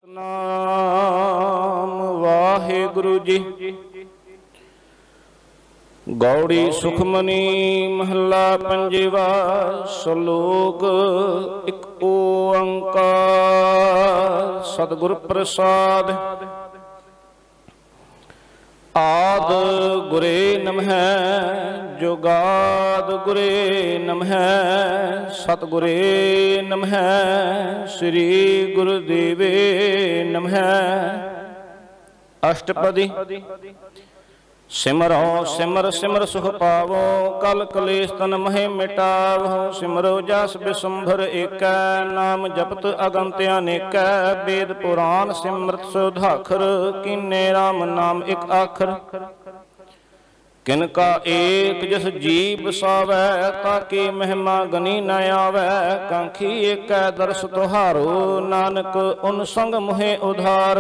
नाम वाहिगुरु जी। गौड़ी सुखमनी महला पंजेवा। सलोक एक ओंकार सतगुर प्रसाद। आद गुरे नमः जुगाद गुरे नमः सतगुरे नमः श्री गुरुदेवे नमः। अष्टपदी। सिमरो सिमर सिमर सुख पावो कल कलेश तन महे मिटावो। सिमरो जस बिसुंभर एक नाम जपत अगंत अनेक। वेद पुराण सिमरत सुधाखर कीने राम नाम एक आखर। किनका एक जिस जी बसावै ताकि महिमा गनी न आवै। कांखी एक दर्श तुहारो नानक उन संग मुहे उधार।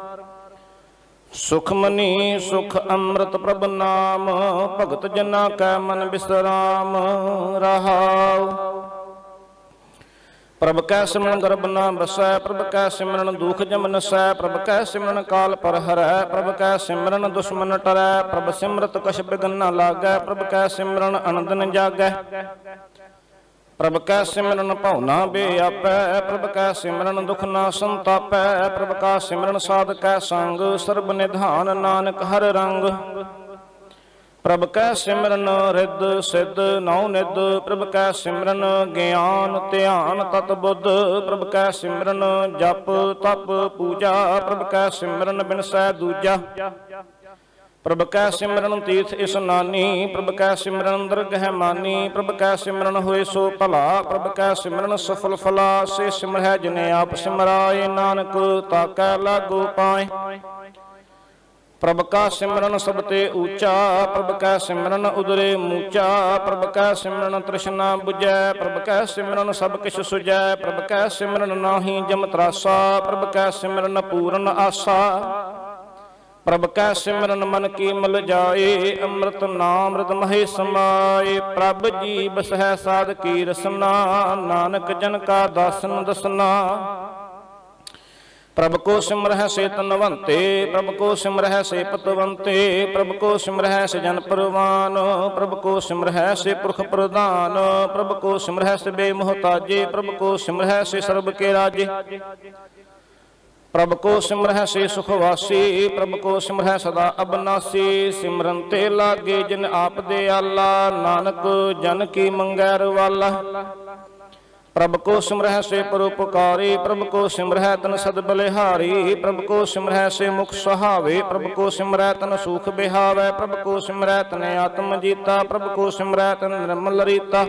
सुखमनी सुख अमृत प्रभ नाम भगत जना कै मन विश्राम रहाओ। प्रभ कै सिमरन गर्भ न बसै प्रभ कै सिमरन दुख जम नसै। प्रभ कै सिमरन काल पर हरै प्रभ कै सिमरन दुश्मन टरै। प्रभ सिमरत कछ बिघन न लागै प्रभ कै सिमरन अनंदन जागै। प्रभ कै सिमरन भावना बेआपै प्रभ कै सिमरन दुख ना संतापै। प्रभ का सिमरन साध कै संग सर्ब निधान नानक हर रंग। प्रभ कै सिमरन रिद सिद्ध नौ निध प्रभ कै सिमरन ज्ञान ध्यान तत बुद्ध। प्रभ कै सिमरन जप तप पूजा प्रभ कै सिमरन बिनसै दूजा। प्रभ कै सिमरन तीर्थ इसनानी प्रभ कै सिमरन दरगह मानी। प्रभ कै सिमरन होए सो भला प्रभ कै सिमरन सफल फला। से सिमरह जिने आप सिमराए नानक ताकै लागू पाए। प्रभ का सिमरन सबते ऊंचा प्रभ कै सिमरन उदरे मूचा। प्रभ कै सिमरन तृष्णा बुझै प्रभ कै सिमरन सब किछ सुझै। प्रभ कै सिमरन नाहि जम त्रासा प्रभ कै सिमरन पूरन आसा। प्रभ कै सिमरन मन की मल जाए अमृत नामृत महे समाए। प्रभ जी बसह साध की रसना नानक जन का दासन दसना। प्रभ को सिमरह से तनवंते प्रभ को सिमरह से पतवंते। प्रभ को सिमरह से जन परवान प्रभ को सिमरह से पुरख प्रदान। प्रभ को सिमरह से बेमोहताजे प्रभ को सिमरह से सर्ब के राजे। प्रभ को सिमरह से सुखवासी प्रभ को सिमरह सदा अबनासी। सिमरन ते लागे जिन आप दे आला नानक जन की मंगैर वाला। प्रभ को सिमरह से परोपकारी प्रभ को सिमरह तन सद बलिहारी। प्रभ को सिमरह से मुख सहावे प्रभ को सिमरह तन सुख बिहावे। प्रभ को सिमरह तन आत्म जीता प्रभ को सिमरह तन निर्मल रीता।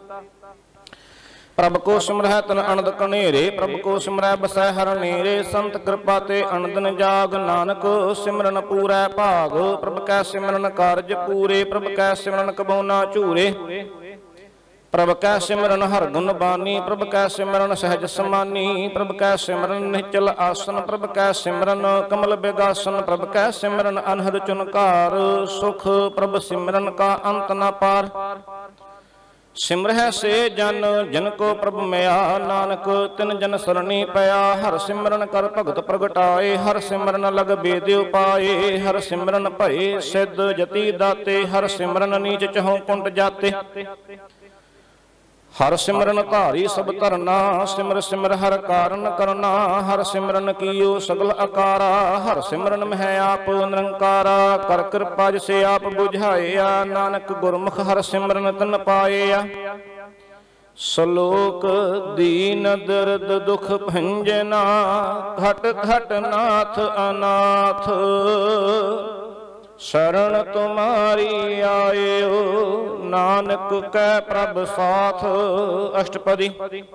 प्रभ को सिमरह तन अनंद कनेरे प्रभ को सिमरह बसै हर नेरे। संत कृपा ते अनंदन जाग नानक सिमरन पूरै भाग। प्रभ कै सिमरन कारज पूरे प्रभ कै सिमरन कबौ ना झूरे। प्रभ कै सिमरन हर गुण बानी प्रभ कै सिमरन सहज समानी। प्रभ कै सिमरन निचल आसन प्रभ कै सिमरन कमल बिगासन। प्रभ कै सिमरन अनहद चुनकार सुख प्रभ सिमरन का अंत न पार। सिमरह से जन जन को प्रभ मया नानक तिन जन सरणी पया। हर सिमरन कर भगत प्रगटाए हर सिमरन लग बेद उपाए। हर सिमरन भय सिद्ध जति दाते हर सिमरन नीच चहु कुंट जाते। हर सिमरन धारी सब धरना सिमर सिमर हर कारण करना। हर सिमरन कीयो सगल अकारा हर सिमरन में है आप निरंकारा। कर कृपा जिसे आप बुझाया नानक गुरमुख हर सिमरन तन पाया। सलोक दीन दर्द दुख भंजना घट घट नाथ अनाथ। शरण तुम्हारी आयो नानक कै प्रभ साथ। अष्टपदी।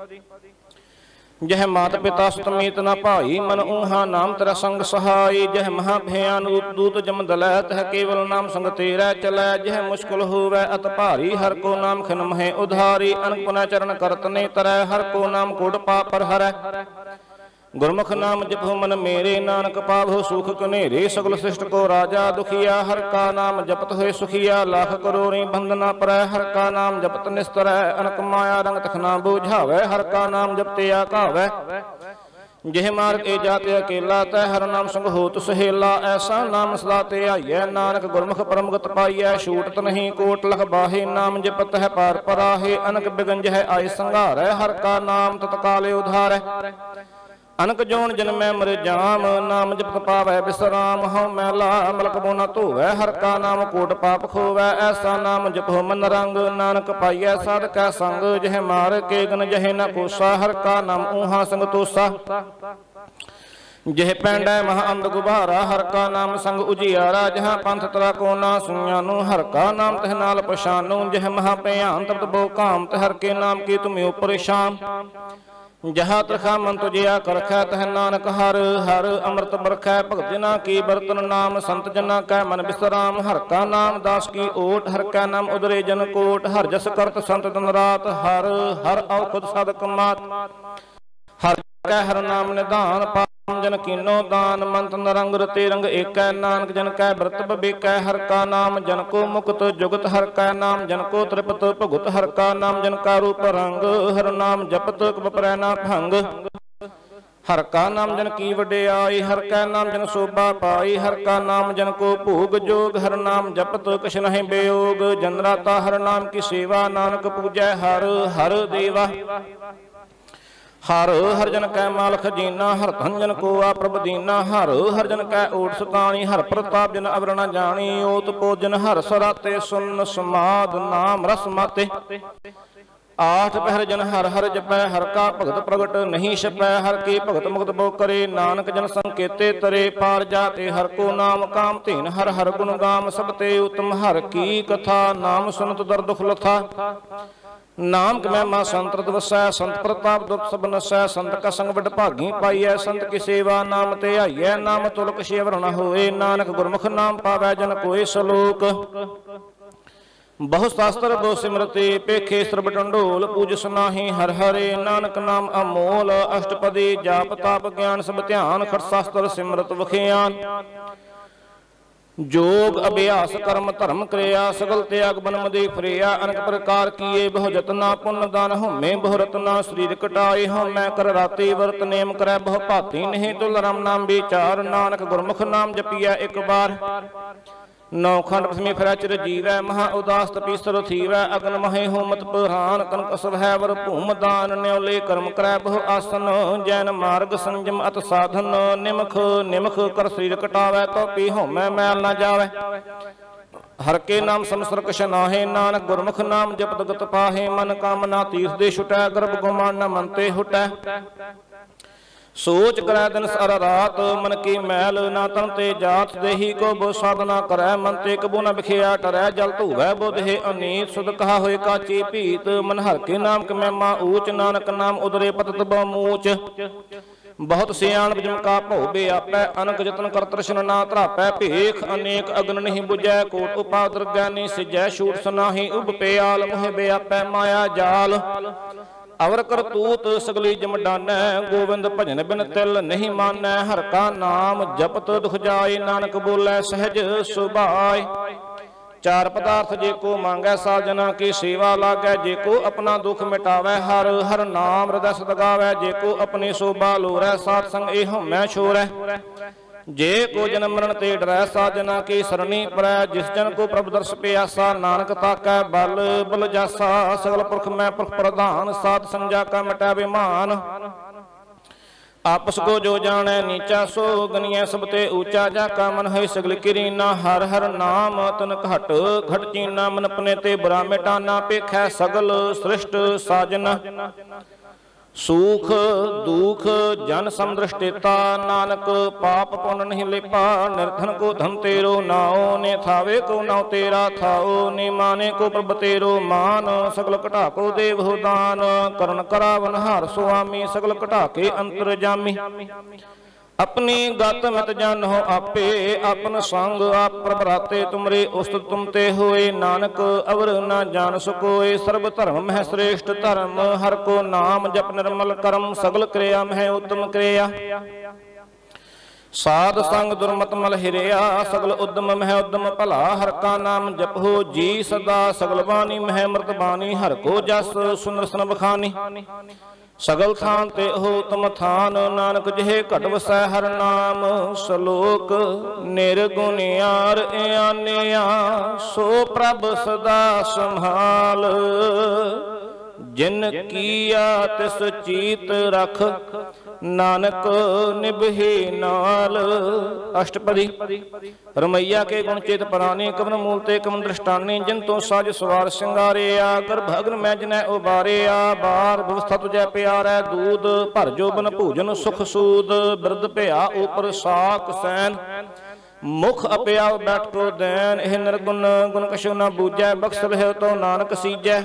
जह मात पिता सुतमीत न भाई मन ऊहा नाम तेरा संग सहाय। जह महाभयान दूत जम दलै तह केवल नाम संग तेरा चलै। जह मुश्किल होवै अत भारी हर को नाम खिन महे उधारी। अनपुन चरण करत ने तरै हर को नाम कोड पापर हरै। गुरमुख नाम जपो मन मेरे नानक पावो सुख कनेरे। सगल सृष्ट को राजा दुखिया हर का नाम जपत होए सुखिया। लाख करोड़ी बंदना परै हर का नाम जपत निस्तरै। अनक माया रंग तखना बुझावै हर का नाम जपते आकावै। जिह मार्ग ए जाते अकेला तै हर नाम संग होत सहेला। ऐसा नाम सदा ते आइयै नानक गुरमुख परमगत पाइयै। छूटत नहीं कोट लख बाहे नाम जपत है पार पराहे। अनक बिगंज है आय संघारै हर का नाम तत्काले उधारै। अनक जोन जन्मै मर जाम नाम जपत पावै विश्राम। हਉ मैला मलक बो न धोवै हर का नाम कोट पाप खोवै। ऐसा नाम जपो मन रंग नानक पाइयै साधकै संग। जह मार के गन जहे न कोसा हर का नाम ऊहा संग तोसा। जह पैंडै महा अंध गुबारा हर का नाम संग उजियारा। जहाँ पंथ तरा को ना सुनियानु हर का नाम तह नाल पछानु। जह महा भयान तपत बो काम तह हर के नाम की तुम परेशान। जहाँ तरखा मन तुझिया करखै तह नानक हर हर अमृत बरखै। भगत जना की बरतन नाम संत जना कै मन विश्राम। हर का नाम दास की ओट हर कै नाम उदरे जन कोट। हर जस करत संत दिन रात हर हर औ खुद साधक मात। हर कै हर नाम निधान जन कीनो दान। मंत नरंग रते रंग एकै नानक जन कै व्रत बबेकै। हर का नाम जन को मुक्त जुगत हर का नाम जन को त्रिपत भुगत। हर का नाम जन का रूप रंग हर नाम जपत बपरै ना भंग। हर का नाम जन की वड्याई हर का नाम जन शोभा पाई। हर का नाम जन को भोग जोग हर नाम जपत कछ नहीं बेयोग। जन राता हर नाम की सेवा नानक पूजै हर हर देवा। हर हर जन कै माल खजीना हर धन जन को आ प्रभ दीना। हर हर जन कै ओट सताणी हर प्रताप जन अवर न जानी। ओत भोजन हर सराते सुन समाद नाम रस माते। आठ पहर जन हर हर जपै हर का भगत प्रगट नहीं छपै। हर की भगत मुक्त बो करे नानक जन संकेते तरे। पार जाते हर को नाम काम धीन हर हर गुण गाम। सब ते उत्तम हर की कथा नाम सुनत दर दुख लथा। नाम महिमा संत वसै संत प्रताप दुख सब नसै। संत का संग बड़ भागी पाइयै संत की सेवा नाम ते आइयै। नाम तुलक शेवर न होए नानक गुरमुख नाम पावै जन कोय सलोक। बहु शास्त्र बहु सिमरते पेखे सर्ब टंडोल। पूज सुनाही हर हरे नानक नाम अमोल। अष्टपदी जाप ताप ज्ञान सब ध्यान। खट शास्त्र सिमरत वखियान। जोग अभ्यास कर्म धर्म क्रिया सगल त्याग बन मदे फ्रिया। अनेक प्रकार किए बहु जतना पुण्य दान होमे बहु रतना। शरीर कटाए होमै कर राते वर्त नेम करै बहु भाती। नहीं तुल राम नाम विचार नानक गुरमुख नाम जपिया एक बार। नौ खंड पसमी फिरै चिर जीवै महा उदास तपीसर थीवै। अगन महे होमत पुराण कनक सभै वर भूम दान। न्योले कर्म करै बहु आसन जैन मार्ग संयम अत साधन। निमख निमख कर शरीर कटावै तो पी होमै मैल न जावै। हर के नाम संसर कछ नाहे नानक गुरमुख नाम जपत गत पाहे। मन कामना तीर्थ दे छुटै गर्भ गुमान न मन ते हुटै। सोच करै दिन सारा रात मन की मैल ना तन ते जात। देही को बो साधना करै मन ते कबू न बिखिया टरै। जल धूवै बुध हे अनीत सुध कहा होए काची भीत। मन हर के नाम के महिमा ऊच नानक नाम उदरे पतत बहुमूच। बहुत सियाण बिजम का भो बेआपै अनक जतन कर तृष्ण ना धरापै। भेख अनेक अग्न नहीं बुझै कोट उपादर ज्ञानी सिजै। छूट सुनाही उब पेयाल मोह बेआपै माया जाल। अवर करतूत सगली जम डानै गोविंद भजन बिन तिल नहीं मानै। हर का नाम जपत दुख जाय नानक बोलै सहज सुभाय। चार पदार्थ जे को मांगै साजना की सेवा लागै। जे को अपना दुख मिटावै हर हर नाम हृदय सद गावै। जे को अपनी शोभा लोरै सात संग ए होमै छोरै। जे को जन्म मरण ते डरै साजना की सरणी परै। जिस जन को प्रभु दर्श प्यासा नानक ताकै बल बल जासा। सगल पुरख मैं पुरख प्रधान साध संजा का मिटै विमान। आपस को जो जाने नीचा सो गनिया सब ते ऊंचा। जाका मन है सगल किरीना हर हर नाम तन घट घट चीना। मन अपने ते बुरा मिटाना पेखै सगल सृष्ट साजना। सुख दुख जन समदृष्टिता नानक पाप पुण्य नहीं लेपा। निर्धन को धन तेरो नाओ ने थावे को नाव तेरा थाओ। ने माने को प्रभ तेरो मान सगल घटा को देव हो दान। करण करावन हार स्वामी सगल घटा के अंतर जामी। अपनी गत मित जन हो आपे अपन संग आप प्रभराते। तुमरे उस्तत तुम ते होए नानक अवर न जान सकोए। सर्व धर्म मह श्रेष्ठ धर्म हर को नाम जप निर्मल कर्म। सगल क्रिया मह उत्तम क्रिया। साध संग दुर्मत मल हिरिया सगल उद्यम मह उद्यम भला। हर का नाम जपो जी सदा सगल बानी मह मृत बानी। हर को जस सुंदर सन बखानी। सगल थान ते हो तुम थान, नानक जिहे घट वसै हर नाम। सलोक निर्गुणियार आनिया, सो प्रभ सदा संभाल। जिन किया तिस चीत रख, नानक निभे नाल। अष्टपदी। रमैया के गुण चेत पराने, कवन मूल ते कवन दृष्टाने। जिन तो साज सवार सिंगारिया, गर्भ अग्न मैं जिनै उबारिया। बार व्यवस्था तुझै प्यारै, दूध भर जोबन भोजन सुख सूद। बिरद भया ऊपर साक सैन, मुख अपया बैठ को दैन। एह निर्गुण गुण कछु न बूझै, बख्श रहे तो नानक सीजै।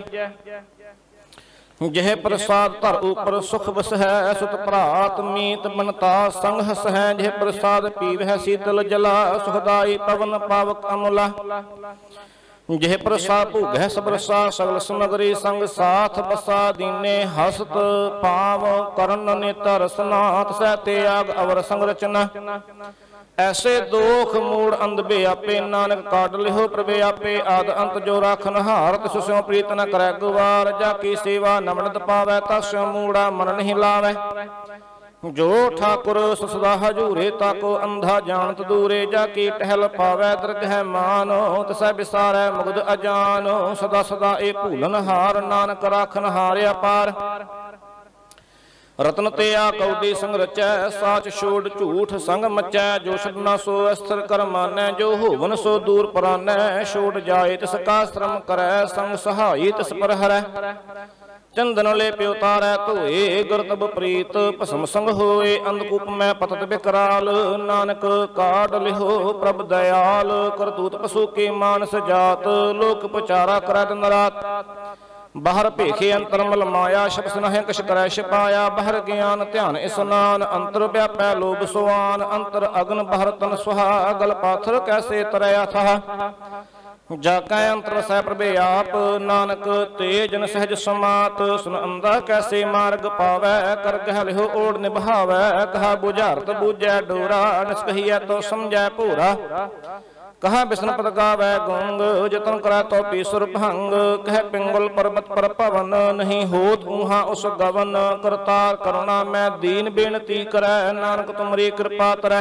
जह प्रसाद धर ऊपर सुख बस है, सुत भरात मीत बनता संग हस है। जह प्रसाद पीव है शीतल जला, सुखदाई पवन पावक अमला। जह प्रसाद भूग है सब रसा, सगल समगरी संग साथ बसा। दीने हसत पाव करण नेतर सनाथ, सह त्याग अवर संग रचना। ऐसे दोख मूड़ अंध बेआपे, नानक काट लिहो प्रभे आपे। आद अंत जो राखन हार, तिस स्यों प्रीत न करै गुवार। जाकी सेवा नमनत पावै, तास स्यों मूड़ा मन नहीं लावै। जो ठाकुर सदा हजूरे, ताको अंधा जानत दूरे। जाकी टहल पावै दरगह मानो, तिसै बिसारै मुग्ध अजानो। सदा सदा ए भूलन हार, नानक राखन हार अपार। रतन ते आ कौडी संग रचै, साच छोड़ झूठ संग मचै। जो छड़ना सो अस्थिर कर मानै, जो होवन सो दूर परानै। छोड़ जाए तिस का श्रम करै, संग सहाई तिस पर हरै। चंदन ले प्यो तारै धोए, गुरतब प्रीत भस्म संग होए। अंधकूप में पतत बिकराल, नानक काट लिहो प्रभ दयाल। करतूत पशु के मानस जात, लोक पचारा करै दिन रात। बाहर भेखे अंतर मल माया, शब्द नहे कछ करै छिपाया। बाहर ज्ञान ध्यान स्नान, अंतर व्यापै लोभ सुआन। अंतर अग्न बाहर तन सुहा, गल पाथर कैसे तरया था। जाकै अंतर सह प्रभे आप, नानक तेजन सहज समात। सुन अंधा कैसे मार्ग पावै, कर गह लिहो ओढ़ निभावै। कहा बुझारत बूझै डोरा, निष्कहिया तो समझै भोरा। कहा बिष्णु पद गावै गुंग, जतन करै तो पीसुर भंग। कह पिंगल पर्वत पर पवन, नहीं होत ऊहा उस गवन। करतार करुणा मैं दीन बेनती करै, नानक तुमरी कृपा तरै।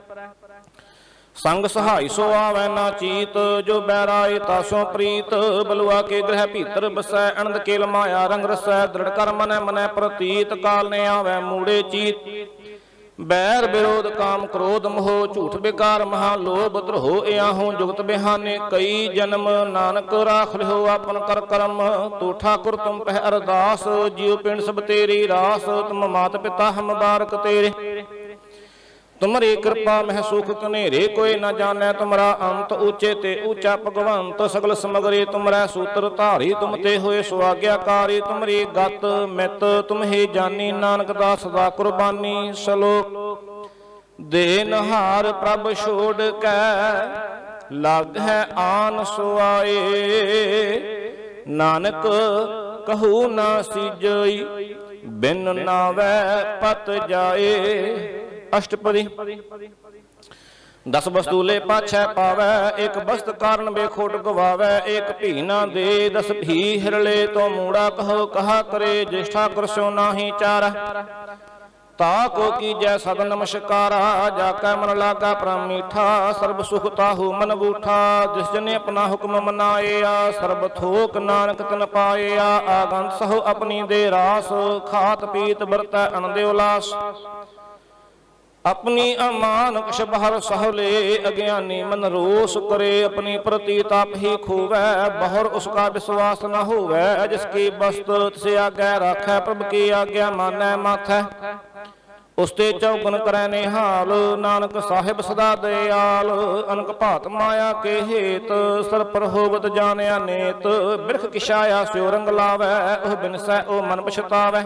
संग सहाय सो आवै ना चीत, जो बैराए तासों प्रीत। बलुआ के ग्रह भीतर बसै, अनंद केल माया रंग रसै। दृढ़ कर मनै मनै प्रतीत, काल ने आवै मूड़े चीत। बैर विरोध काम क्रोध मोह, झूठ बेकार महालोभ द्रोह। याहू जुगत बिहाने कई जन्म, नानक राख लिहो आपन कर कर्म। तू ठाकुर तुम पह अरदास, जीव पिंड सब तेरी रास। तुम मात पिता हम बारक तेरे, तुमरी कृपा मह सुख कनेरे। कोई न जाने तुमरा अंत, ऊंचे ते ऊंचा भगवंत। सगल समगरी तुमरै सूत्र धारी, तुम ते होए सुआग्याकारी। तुमरी गत मित तुम ही जानी, नानक दास दा कुर्बानी। सलोक देनहार प्रभ छोड़ कै, लग है आन सुआए। नानक कहू ना सीजई, बिन नावै पत जाए। अष्टपदी। दस वस्तूले पाछै पावै, एक वस्त कारण बेखोट गवावै। एक भी ना दे, दस भी हिरले तो मूड़ा कहो। कहा करे ज्येष्ठा कुरस्यो नाही चारा, ताको कीजै सद नमस्कारा। जाकै मन लागा परम मीठा, सर्ब सुख ताहू मन बूठा। जिस जने अपना हुक्म मनाया, सर्ब थोक नानक तिन पाया। आगंत सहो अपनी दे रास, खात पीत बरतै अनदे उलास। अपनी अमान कछ बाहर सहले, अज्ञानी मन रोष करे। अपनी प्रतीताप ही खोवै, बहुर उसका विश्वास न होवै। जिसकी वस्तु से आज्ञा राखै, प्रभु की आज्ञा मानै माथै। उसते चौगुन करै निहाल, नानक साहिब सदा दयाल। अनक भात माया के हेत, सर पर होवत जानिया नेत। बिरख किशाया स्यो रंग लावै, ओह बिनसै ओ मन पछतावै।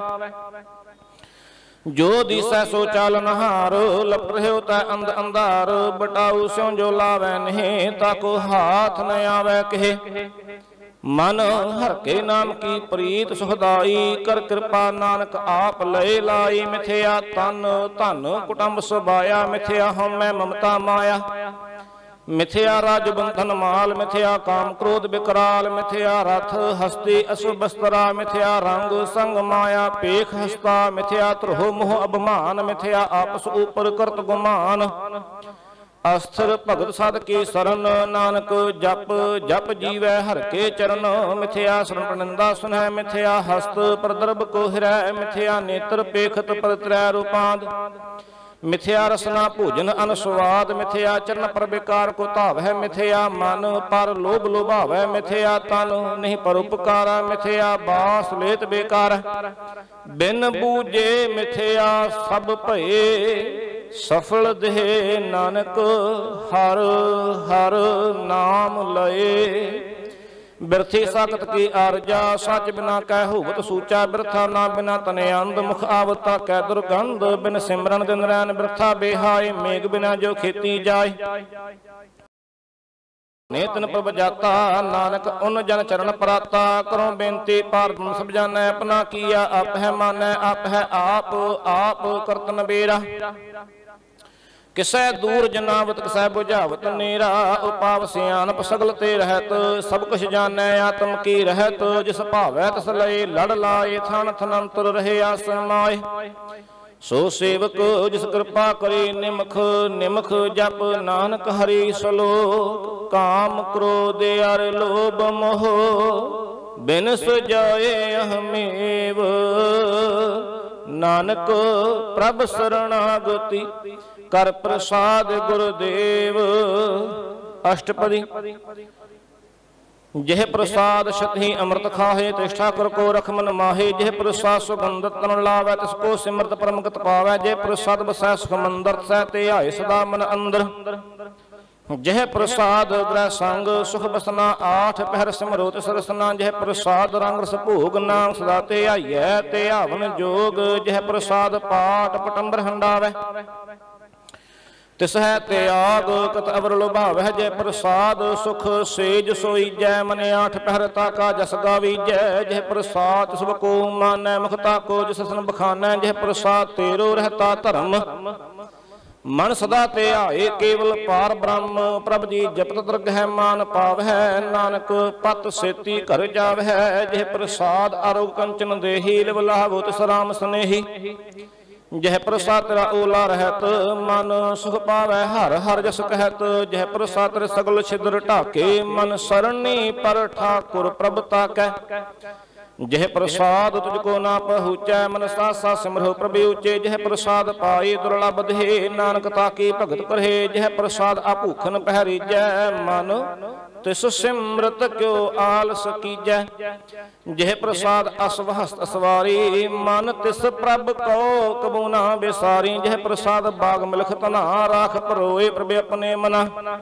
जो दिसै सो चालन हार, लपट रहे तै अंध अंधार। बटाऊ स्यों जो लावै नहीं, ताको हाथ न आवै कहे। मन हर के नाम की प्रीत सुखदाई, कर कृपा नानक आप लय लाई। मिथ्या तन धन कुटुंब सुबाया, मिथ्या हम मैं ममता माया। मिथ्या राज बंधन माल, मिथ्या काम क्रोध विकराल, मिथ्या रथ हस्ती अशुभ बस्तरा, मिथ्या रंग संग माया पेख हस्ता, मिथ्या त्रोह मोह अभिमान, मिथ्या आपस ऊपर करत गुमान। अस्थिर भगत साध की शरण, नानक जप जप जीवै हर के चरण। मिथ्या शरण निंदा सुनह, मिथ्या हस्त प्रदर्भ को हिरै, मिथ्या नेत्र पेखत पर त्रै रूपांद। मिथ्या रसना भोजन अनुस्वाद, मिथ्या चरण पर विकार को धाव है, मिथ्या मन पर लोभ लोभावै, मिथ्या तन नहीं पर उपकार, मिथ्या बास लेत बेकार। बिन बूझे मिथ्या सब भये, सफल देह नानक हर हर नाम लए। बिरथी साकत की आरजा, सच बिना कै होवत सूचा, बिरथा ना बिना तने अंध, मुख आवता कै दुर्गंध। बिन सिमरन दिन रैन बिरथा बेहाय, मेघ बिना जो खेती जाय। नेतन प्रभ जाता, नानक उन जन चरण पराता। करो बेनती पार ब्रह्म सब जानै, अपना किया आप है मानै। आप है आप करत नबेरा, किसै दूर जनावत किसै बुझावत नेरा। उपाव सियानप सगल ते रहत, सब कुछ जानै आत्म की रहत। जिस भावै तिस लए लड़ लाए, थन थनंतर रहे आसमाए। सो सेवक जिस कृपा करी, निमख निमख जप नानक हरि सलोक। काम क्रोध अर लोभ मोह, बिन सुजाए अहमेव। नानक प्रभ शरणागति, कर प्रसाद गुरुदेव। अष्टपदी। जह प्रसाद शतहि अमृत खाहे, तिष्ठा कर को रख मन माहे। जह प्रसाद सुगंध तन लावै, तिसको सिमरत परमगत पावै। जह प्रसाद बसै सुख मंदर, सह ते आए सदा मन अंदर। जह प्रसाद ग्रह संग, सुख बसना आठ पहर सिमरो तिस रसना। जह प्रसाद रंग रस भोग, नाम सदा ते आइयै ते आवन जोग। जह प्रसाद पाठ पटंबर हंडावै, तिस है त्याग कत अवर लुभावै। जय प्रसाद सुख सेज सोईजै, मन आठ पहर ताका जस गावीजै। जय प्रसाद सब को मानै, मुख ताको जिस सन बखानै। जय प्रसाद तेरो रहता धर्म, मन सदा ते आए केवल पार ब्रह्म। प्रभ जी जपत दरग है मान पावै, नानक पत सेती घर जावै। जय प्रसाद आरोग कंचन देही, लिव लाभो तिस राम स्नेही। जह प्रसाद तेरा ओला रहत, मन सुख पावै हर हर जस कहत। जह प्रसाद तेरे सगल छिद्र ढाके, मन सरणी पर ठाकुर प्रभ ताकै। जह प्रसाद तुझको ना पहुँचै, मन सासा सिमरहो प्रभु ऊचे। जह प्रसाद पाए दुर्लभ दे, नानक ताकी भगत करहे। जह प्रसाद आभूखन पहरीजै, मन तिस सिमरत क्यों आलस कीजै। जह प्रसाद असव हस्त असवारी, मन तिस प्रभ को कबू ना बेसारी। जह प्रसाद बाग मिलख तना, राख परोए प्रभ अपने मना।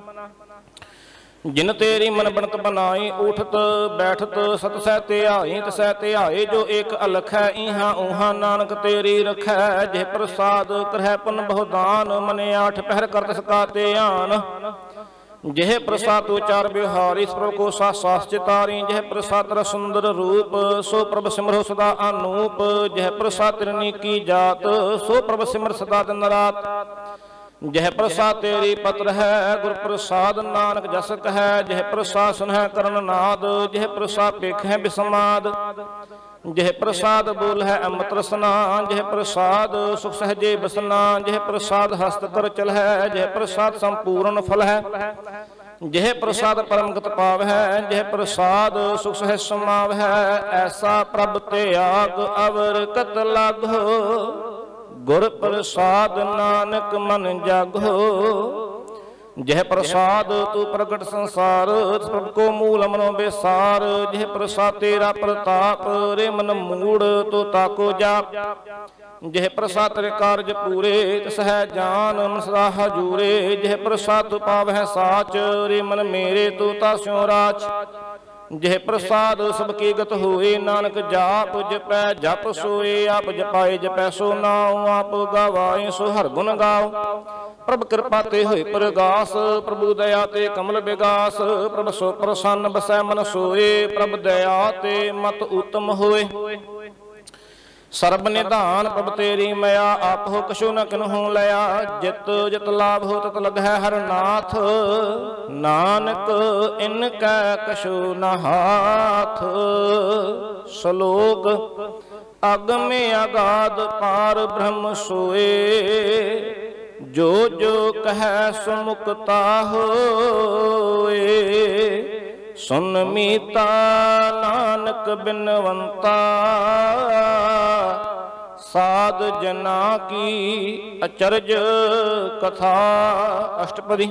जिन तेरी मन बनत बनाई, उठत बैठत सत सह ध्याई। तसै ध्याए जो एक अलख है, इहाँ उहाँ नानक तेरी रखै। जह प्रसाद करह पुन बहुदान, मन आठ पहर कर तिसका ध्यान। जह प्रसाद उचार बिहारी, प्रभु को सास चितारी। जह प्रसाद तेरा सुंदर रूप, सो प्रभ सिमरो सदा अनूप। जह प्रसाद तिरनी की जात, सो प्रभ सिमर सदा दिन रात। जह प्रसाद तेरी पत्र है, गुर प्रसाद नानक जस कह। जह प्रसाद सुनह करण नाद, जह प्रसाद पेख है बिसमाद। जह प्रसाद बोल है अमृत रसना, जह प्रसाद सुख सहजे बसना। जह प्रसाद हस्त कर चल है, जह प्रसाद संपूर्ण फल है। जह प्रसाद परमगत पाव है, जह प्रसाद सुख सह समाव है। ऐसा प्रभ त्याग अवर कत लागो, गुर प्रसाद नानक मन जागो। जह प्रसाद तू प्रगट संसार, प्रभ को मूल मनो बेसार। जह प्रसाद तेरा प्रताप, रे मन मूड तो ताको जाप। जह प्रसाद तेरे कार्य पूरे, तिस है जान मन सदा हजूरे। जह प्रसाद तू पावै साच, रे मन मेरे तू तास्यों राच। जह प्रसाद सबकी गत होए, नानक जाप जपै जप सोए। आप जपाए जपै सो नाउ, आप गवाए सो हर गुण गाओ। प्रभ कृपा ते होए प्रगास, प्रभु दया ते कमल विगास। प्रभ सो प्रसन्न बसै मन सोए, प्रभ दया ते मत उत्तम होए। ਸਰਬ ਨਿਧਾਨ ਪ੍ਰਭ ਤੇਰੀ ਮਇਆ, ਆਪਹੁ ਕਛੂ ਨ ਕਿਨਹੂ ਲਿਆ। ਜਿਤ ਜਿਤ ਲਾਭ ਹੋ ਤਤ ਲਗਹਿ ਹਰ ਨਾਥ, ਨਾਨਕ ਇਨ ਕੈ ਕਛੂ ਨ ਹਾਥ। ਸ਼ਲੋਕ ਅਗਮੇ ਅਗਾਧ ਪਾਰ ਬ੍ਰਹਮ ਸੋਏ, ਜੋ ਜੋ ਕਹੈ ਸੋ ਮੁਕਤਾ ਹੋਏ। ਸੁਨ ਮੀਤਾ ਨਾਨਕ ਬਿਨਵੰਤਾ, ਸਾਧ ਜਨਾ ਕੀ ਅਚਰਜ ਕਥਾ। ਅਸ਼ਟਪਦੀ।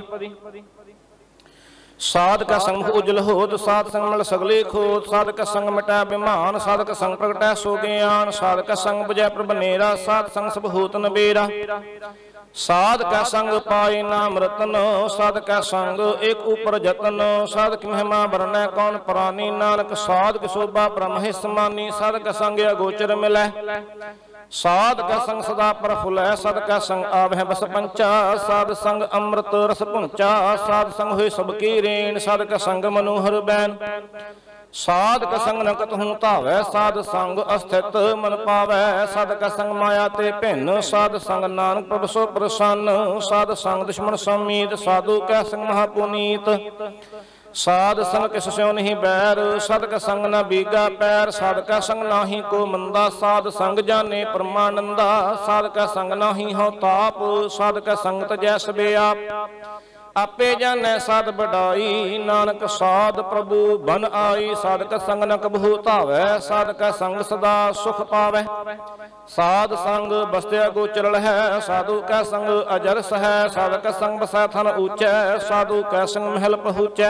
ਸਾਧ ਕਾ ਸੰਗ ਉਜਲ ਹੋਤ, ਸਾਧ ਸੰਗ ਮਲ ਸਗਲੇ ਖੋਤ। ਸਾਧ ਕਾ ਸੰਗ ਮਿਟੈ ਬਿਮਾਨ, ਸਾਧ ਕਾ ਸੰਗ ਪ੍ਰਗਟੈ ਸੋ ਗਿਆਨ। ਸਾਧ ਕਾ ਸੰਗ ਬੁਝੈ ਪ੍ਰਭ ਨੇਰਾ, ਸਾਧ ਸੰਗ ਸਭ ਹੋਤ ਨਬੇਰਾ। साध का संग पाए नाम रतन, साध का संग एक ऊपर जतन। साध की महिमा वर्णै कौन प्राणी, नानक साध की शोभा ब्रह्म समानी। साध का संग अगोचर मिलै, साध का संग सदा प्रफुल्लै। साध का संग आवै बस पंचा, साध संग अमृत रस पुंचा। साध संग होय सबकी रेण, साध का संग मनोहर बैन। साध का संग न कतहु धावै, साध संग अस्थित मन पावै। साध का संग माया ते भिन्न, साध संग नानक प्रभ सो प्रसन्न। साध संग दुश्मन समीत, साधु कै संग महापुनीत। साध संग किस स्यों नहीं बैर, साध का संग न बीगा पैर। साध का संग नाही को मंदा, साध संग जाने परमानंदा। साध का संग नाही हो ताप, साध का संग तजै सबे आप। आपे जानै साध बढ़ाई, नानक साध प्रभु बन आई। साध का संग न कबहू धावै, साध का संग सदा सुख पावै। साध संग बसत्या गोचर है, साधु का संग अजर सहै। साध का संग बसै थन ऊंचै, साधु का संग महल पहुँचै।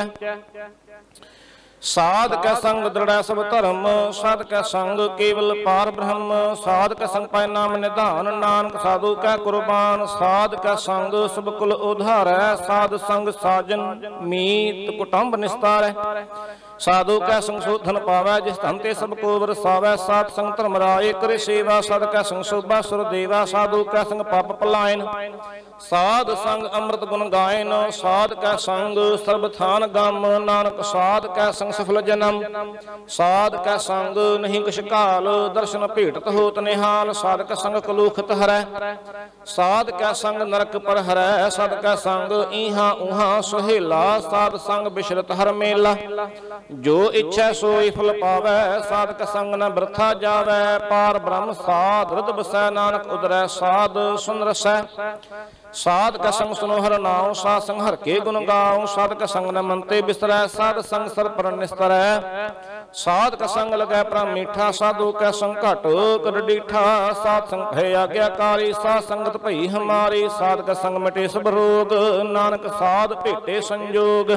साध का संग दृढ़ सब धर्म, साध का संग केवल पार ब्रह्म। साध का संग पाए नाम निधान, नानक साधु का कुर्बान। साध का संग सब कुल उद्धार है, साध संग साजन मीत कुटुंब निस्तार है। साधु का संग सो धन पावै, जिस धन ते सब को वरसावै। साध संग धर्म राय करे सेवा, साध का संग शोभा सुर देवा। साधु का संग पाप पलायन, साध संग अमृत गुण गायन। साध का संग सर्ब थान गम, नानक साध का संग सफल जन्म। साध का संग नहीं कुछ काल, दर्शन भेटत होत निहाल। साध का संग कलूखत हरै, साध का संग नरक पर हरै। साध का संग इहाँ उहाँ सुहेला, साध संग बिशरत हर मेला। जो इच्छा सोई फल पावै, साध का संग न बृथा जावै। पार ब्रह्म साध हृद बसै, नानक उदरै साध सुन रसै। साध का संग सुनो हर नाम, साध संग हर के गुण गाओ। साध का संग न मन ते बिसरै, साध संग सर पर निस्तरै। साध का संग लगै परम मीठा, साधु का संग घट कर डीठा। साध संग है आज्ञाकारी, साध संगत भई हमारी। साध का संग मिटे सब रोग, नानक साध भेटे संजोग।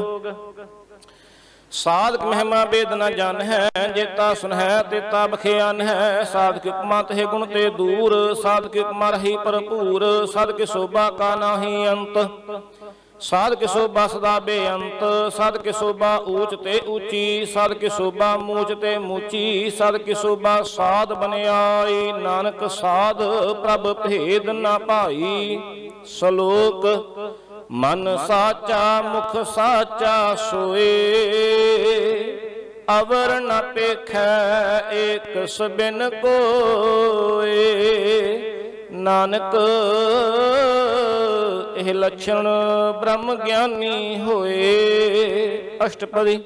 साध की महिमा वेद न जान है, जेता सुन है तेता बखियान है। साध की उपमा ते गुण ते दूर, साध की उपमा रही भरपूर। साध की शोभा का नाही अंत, साध की शोभा सदा बेअंत। साध की शोभा ऊंच ते ऊंची, साध की शोभा मूच ते मूची। साध की शोभा साध बन आई, नानक साध प्रभ भेद न पाई। श्लोक मन साचा मुख साचा सोए, अवर न पेखै एक सबिन कोए। नानक एह लक्षण ब्रह्म ज्ञानी होए। अष्टपदी।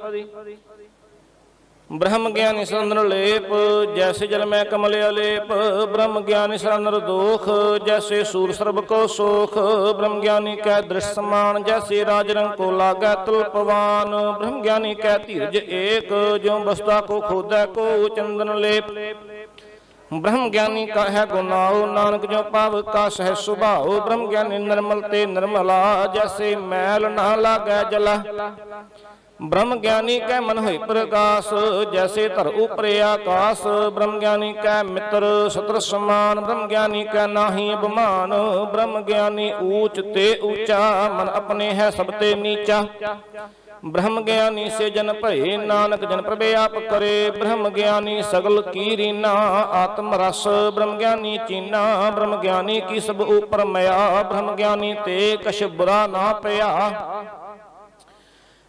ब्रह्म ज्ञानी सरंद्र लेप, जैसे जल में कमल अलेप। ब्रह्म ज्ञानी सरंद्र दोख, जैसे सूर सर्ब को सोख। ब्रह्म ज्ञानी कै दृश्य समान, जैसे राज रंग को लागै तुल्पवान। ब्रह्म ज्ञानी कै धीरज एक, ज्यों वस्तु को खोदै को चंदन लेप। ब्रह्म ज्ञानी का है गुनाओ, नानक जो पाव का सह सुभाओ। ब्रह्म ज्ञानी निर्मल ते निर्मला, जैसे मैल ना लागै जला। ब्रह्म ज्ञानी कै मन होई प्रकाश, जैसे धर ऊपर आकाश। ब्रह्म ज्ञानी कै मित्र शत्रु समान, ब्रह्म ज्ञानी कै नाही अभिमान। ब्रह्म ज्ञानी ऊंच ते ऊंचा, मन अपने है सब ते नीचा। ब्रह्म ज्ञानी से जन भये, नानक जन प्रभे आप करे। ब्रह्म ज्ञानी सगल की रीना, आत्म रस ब्रह्म ज्ञानी चीना। ब्रह्म ज्ञानी की सब ऊपर मया, ब्रह्म ज्ञानी ते कछ बुरा ना पया।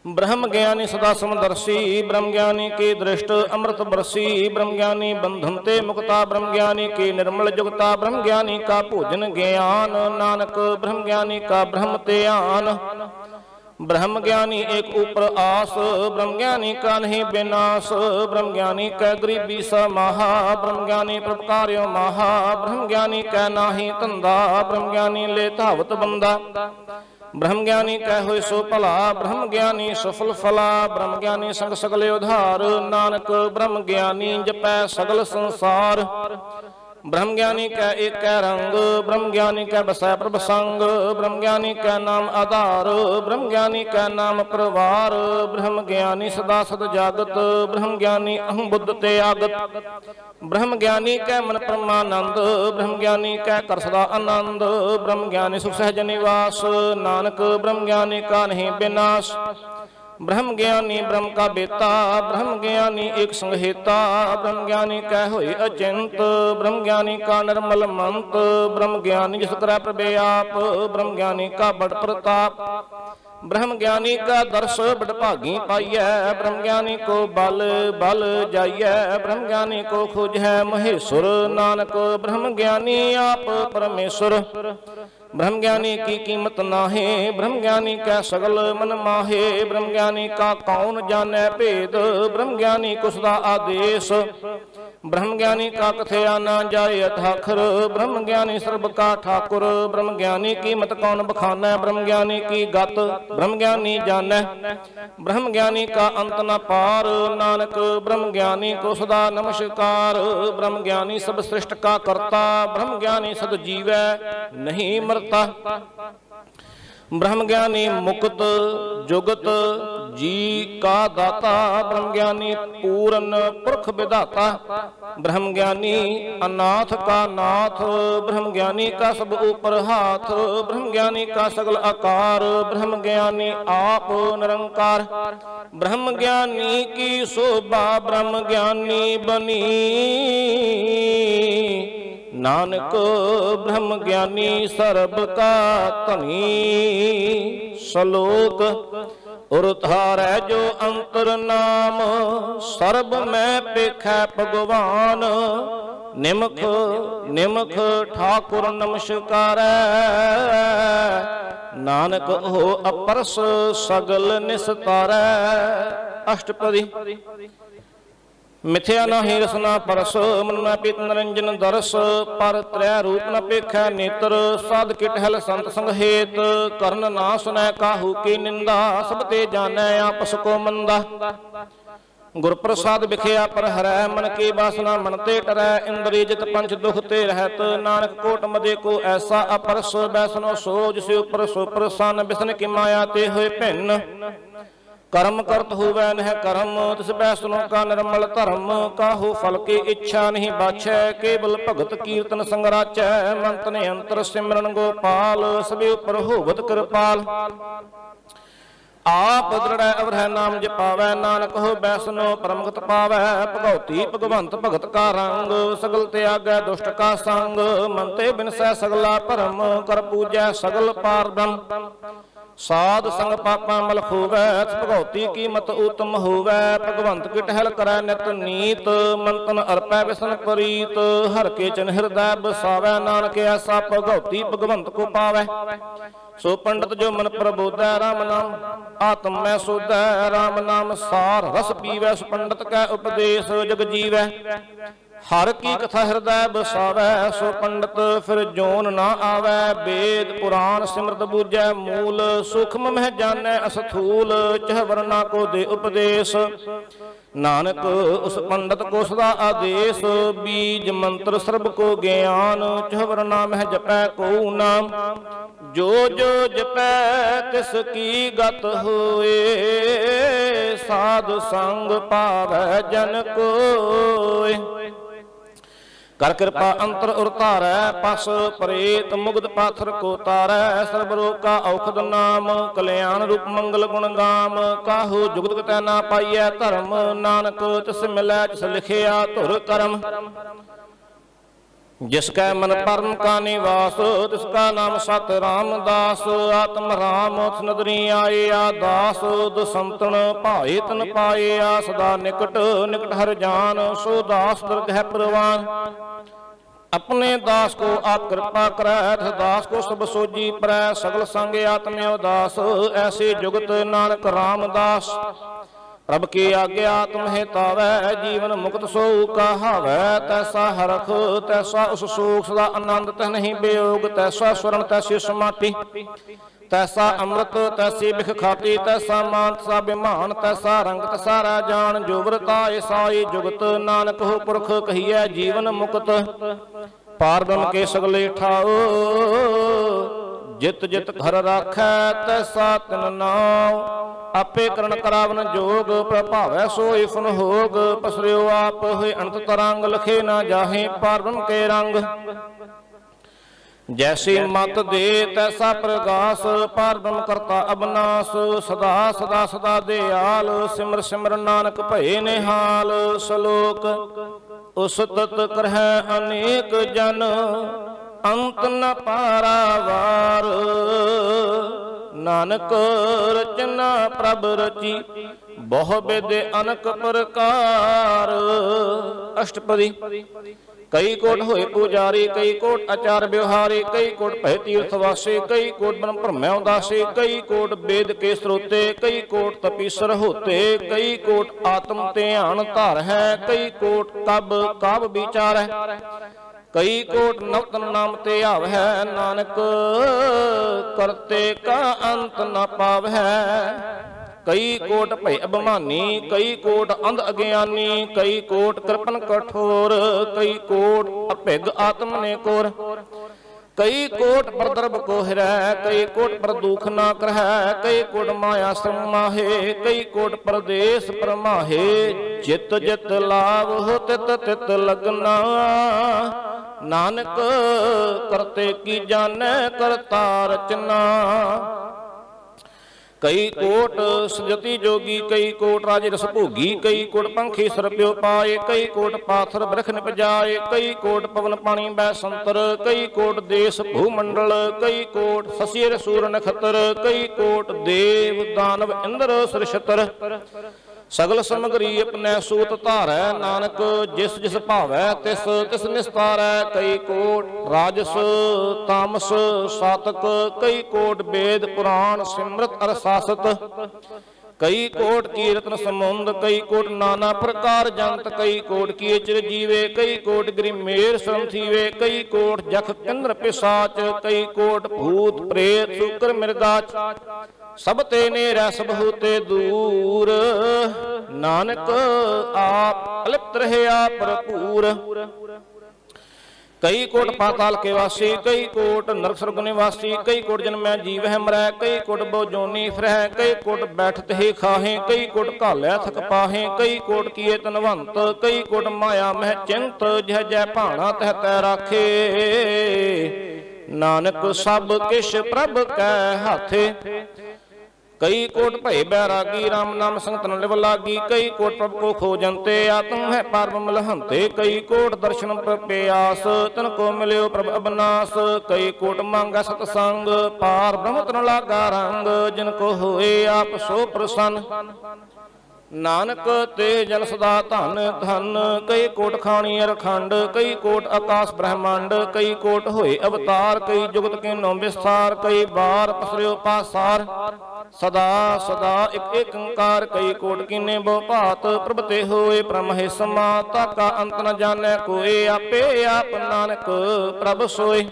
ब्रह्म ज्ञानी सदा समदर्शी, ब्रह्म ज्ञानी की दृष्ट अमृत बरसी। ब्रह्म ज्ञानी बंधनते मुक्ता, ब्रह्म ज्ञानी की निर्मल जुगता। ब्रह्म ज्ञानी का भोजन ज्ञान, नानक ब्रह्म ज्ञानी का ब्रह्म त्यान। ब्रह्म ज्ञानी एक ऊपर आस, ब्रह्म ज्ञानी का नहीं विनाश। ब्रह्म ज्ञानी कै गरीबी समाहा, ब्रह्म ज्ञानी प्रपकार्यो माहा। ब्रह्म ज्ञानी कै नाही धंधा, ब्रह्म ज्ञानी ले धावत बंदा। ब्रह्म ज्ञानी कह होय सो भला, ब्रह्म ज्ञानी सफल फला। ब्रह्म ज्ञानी संग सगले उधार, नानक ब्रह्म ज्ञानी जपै सगल संसार। ब्रह्म ज्ञानी कै एक कै रंग, ब्रह्म ज्ञानी कै बसै प्रभ संग। ब्रह्म ज्ञानी कै नाम आधार, ब्रह्म ज्ञानी कै नाम प्रवार। ब्रह्म ज्ञानी सदा सद जागत, ब्रह्म ज्ञानी अहं बुद्ध ते आगत। ब्रह्म ज्ञानी कै मन परमानंद, ब्रह्म ज्ञानी कै कर सदा आनंद। ब्रह्म ज्ञानी सुख सहज निवास, नानक ब्रह्म ज्ञानी का नहीं विनाश। ब्रह्म ज्ञानी ब्रह्म का बेता, ब्रह्म ज्ञानी एक संहेता। ब्रह्म ज्ञानी कह होए अचिंत, ब्रह्म ज्ञानी का निर्मल मंत। ब्रह्म ज्ञानी जिस करै प्रभे आप, ब्रह्म ज्ञानी का बड़ प्रताप। ब्रह्म ज्ञानी का दर्श बड़ भागी पाइयै, ब्रह्म ज्ञानी को बल बल जाइयै। ब्रह्म ज्ञानी को खोज है महेश्वर, नानक ब्रह्म ज्ञानी आप परमेश्वर। ब्रह्म ज्ञानी की कीमत नाहे, ब्रह्म ज्ञानी का सगल मन माहे। ब्रह्म ज्ञानी का कौन जाने भेद, ब्रह्म ज्ञानी को सदा आदेश। ब्रह्म ज्ञानी का कथया ना जाए अथाखर, ब्रह्म ज्ञानी सर्ब का ठाकुर। ब्रह्म ज्ञानी की मत कौन बखानै, ब्रह्म ज्ञानी की गत ब्रह्म ज्ञानी जानै। ब्रह्म ज्ञानी का अंत न पार, नानक ब्रह्म ज्ञानी को सदा नमस्कार। ब्रह्म ज्ञानी सब सृष्ट का कर्ता, ब्रह्म ज्ञानी सद जीवै नहीं मरता। ब्रह्म ज्ञानी मुक्त जुगत जी का दाता, ब्रह्म ज्ञानी पूर्ण पुरख विधाता। ब्रह्म ज्ञानी अनाथ का नाथ, ब्रह्म ज्ञानी का सब ऊपर हाथ। ब्रह्म ज्ञानी का सगल आकार, ब्रह्म ज्ञानी आप निरंकार। ब्रह्म ज्ञानी की शोभा ब्रह्म ज्ञानी बनी, नानक ब्रह्म ज्ञानी सर्ब का धनी। श्लोक उरधारै जो अंतर नाम, सर्ब में पेखै भगवान। निमख निमख ठाकुर नमस्कारै, नानक हो अपरस सगल निस्तारै। अष्टपदी। मिथ्या नहीं रसना परस, मन न पीत निरंजन दरस। पर त्रै रूप न पेखै नेत्र, साध किट हल संत संग हेत। कर्ण ना सुनै काहू की निंदा, सब ते जानै आपस को मंदा। गुर प्रसाद बिखया पर हरै, मन की वासना मन ते टरै। इंद्रिय जित पंच दुख ते रहत, नानक कोट मदे को ऐसा अपरस। बैसनो सो जिसे ऊपर सो प्रसन्न, बिसन की माया ते होए भिन्न। कर्म करत हुवै नह कर्म, तिस बैसनो का निर्मल धर्म। काहू फल की इच्छा नहीं बाछै, केवल भगत कीर्तन संग राचै। मंत ने अंतर सिमरन गोपाल, सभी उपर होवत कृपाल। आप दृढ़ अवरह नाम जपावै, नानक हो बैसनो परमगत पावै। भगवती भगवंत भगत का रंग, सगल त्यागै दुष्ट का संग। मनते बिनसै सगला भरम, कर पूजै सगल पार ब्रह्म। साध संग पापा मल खोवै, भगवती की मत उत्तम होवै। भगवंत की टहल करै नित नीत, मंतन अर्पै विसन प्रीत। हर के चन हृदय बसावै, नानक ऐसा भगवती भगवंत को पावै। सो पंडित जो मन प्रबोधै, राम नाम आत्म में सोधै। राम नाम सार रस पीवै, सो पंडित कै उपदेश जग जीवै। हर की कथा हृदय बसावै, सो पंडित फिर जोन ना आवै। वेद पुराण सिमरत बूझै मूल, सूक्ष्म मह जानै अस्थूल। चह वर्णा को दे उपदेश, नानक उस पंडित को सदा आदेश। बीज मंत्र सर्ब को ज्ञान, चह वर्णा मह जपै को नाम। जो जो जपै तिसकी गत होए, साधु संग पावै जन कोय। कर कृपा अंतर उरतारै, पस प्रेत मुग्ध पाथर को तारै। सर्ब रोग का औखद नाम, कल्याण रूप मंगल गुण गाम। काहू जुगत कतै ना पाइयै धर्म, नानक तिस मिलै जिस लिखिया धुर करम। जिसकै मन परम का निवास, तिसका नाम सत रामदास। आत्म राम नदरी आए दास, दुसंतन भाए तन पाए सदा निकट निकट हर जान। सो दास दरगह प्रवान, अपने दास को आप कृपा करै। दास को सब सोजी परै, सगल संग आत्म उदास। ऐसे जुगत नानक रामदास, प्रभ की आज्ञा तुम्हें तावै। जीवन मुक्त सो कहावै, तैसा हरख तैसा उस सुख। सदा आनंद तह नहीं वियोग, तैसा स्वर्ण तैसी समाधि। तैसा अमृत तैसी बिख खाती, तैसा मान तैसा विमान। तैसा रंग तैसा राजान, जो वरताए साई जुगत। नानक हो पुरख कहिए जीवन मुक्त, पार ब्रह्म के सगले ठाओ। जित जित घर राखै तैसा तिन नाम, आपे करण करावन जोग। प्रभावै सोई फुन होग, पसरियो आप होए अनंत तरंग। लखे ना जाहे पार ब्रह्म के रंग, जैसी मत दे तैसा प्रकाश। पार ब्रह्म करता अबनाश, सदा सदा सदा दयाल। सिमर सिमर नानक भये निहाल। सलोक उस तत करहै अनेक जन, अंत न पारावार। नानक रचना प्रभ रची, बहु विध अनक प्रकार। अष्टपदी। कई कोट होए पुजारी, कई कोट आचार व्यवहारी। कई कोट भय तीर्थवासी, कई कोट ब्रह्म भ्रमै उदासी। कई कोट वेद के स्रोते, कई कोट तपीसर होते। कई कोट आत्म ध्यान धार है, कई कोट कब काब विचार है। कई कोट नवतन नाम ते आव है, नानक करते का अंत न पाव है। कई कोट भय अभिमानी, कई कोट अंध अज्ञानी। कई कोट कृपन कठोर, कई कोट अभिग आत्म ने कोर। कई कोट परदर्भ को हिरै, कई कोट पर दुख ना करहै। कई कोट माया श्रम माहे, कई कोट परदेश परमाहे। जित जित लाभ हो तित तित लगना, नानक करते की जानै करता रचना। कई कोट सजति जोगी, कई कोट राज रस भोगी। कई कोट पंखी सरप्यो पाए, कई कोट पाथर बरख निपजाए। कई कोट पवन पानी बैसंतर, कई कोट देश भूमंडल। कई कोट ससिर सूर नखतर, कई कोट देव दानव इंद्र सरशतर। सगल समगरी अपने सूत धारै, नानक जिस जिस भावै तिस तिस निस्तारै। कई कोट राजस तामस सातक, कई कोट वेद पुराण सिमरत अर सासत। कई कोट कीर्तन समुंद, कई कोट नाना प्रकार जंत। कई कोट किए चिरजीवे, कई कोट गिरिमेर संथीवे। कई कोट जख इंद्र पिशाच, कई कोट भूत प्रेत शुक्र मृगाच। सब तेने रस बहुते दूर, नानक आप अलिप्त रहे आप भरपूर। कई कोट पाताल के वासी, कई कोट नरक स्वर्ग निवासी। कई कोट जन्मै जीव है मरै, कई कोट बहु जोनी फिरह। कई कोट बैठत ही खाहे, कई कोट घालै थक पाहे। कई कोट किए तनवंत, कई कोट माया मह चिंत। जह जय भाणा तह तै राखे, नानक सब किश प्रभ कै हाथे। कई कोट भय बैरागी, राम नाम संगतन लिव लागी। कई कोट प्रभ को खोजंते, आत्म है पार ब्रह्म लहंते। कई कोट दर्शन प्रप्यास, तन को मिल्यो प्रभ अबनास। कई कोट मांगा सतसंग, पार ब्रह्म तन लागा रंग। जिनको होए आप सो प्रसन्न, नानक ते जन सदा धन धन। कई कोट खाणी अरखंड, कई कोट आकाश ब्रह्मांड। कई कोट होए अवतार, कई जुगत के नौ विस्तार। कई बार पसरियो पासार, सदा सदा एक एक अंकार। कई कोट कीने बहु भात, प्रभ ते होए परम समा। ताका अंत न जाने कोई, आपे आप नानक प्रभ सोए।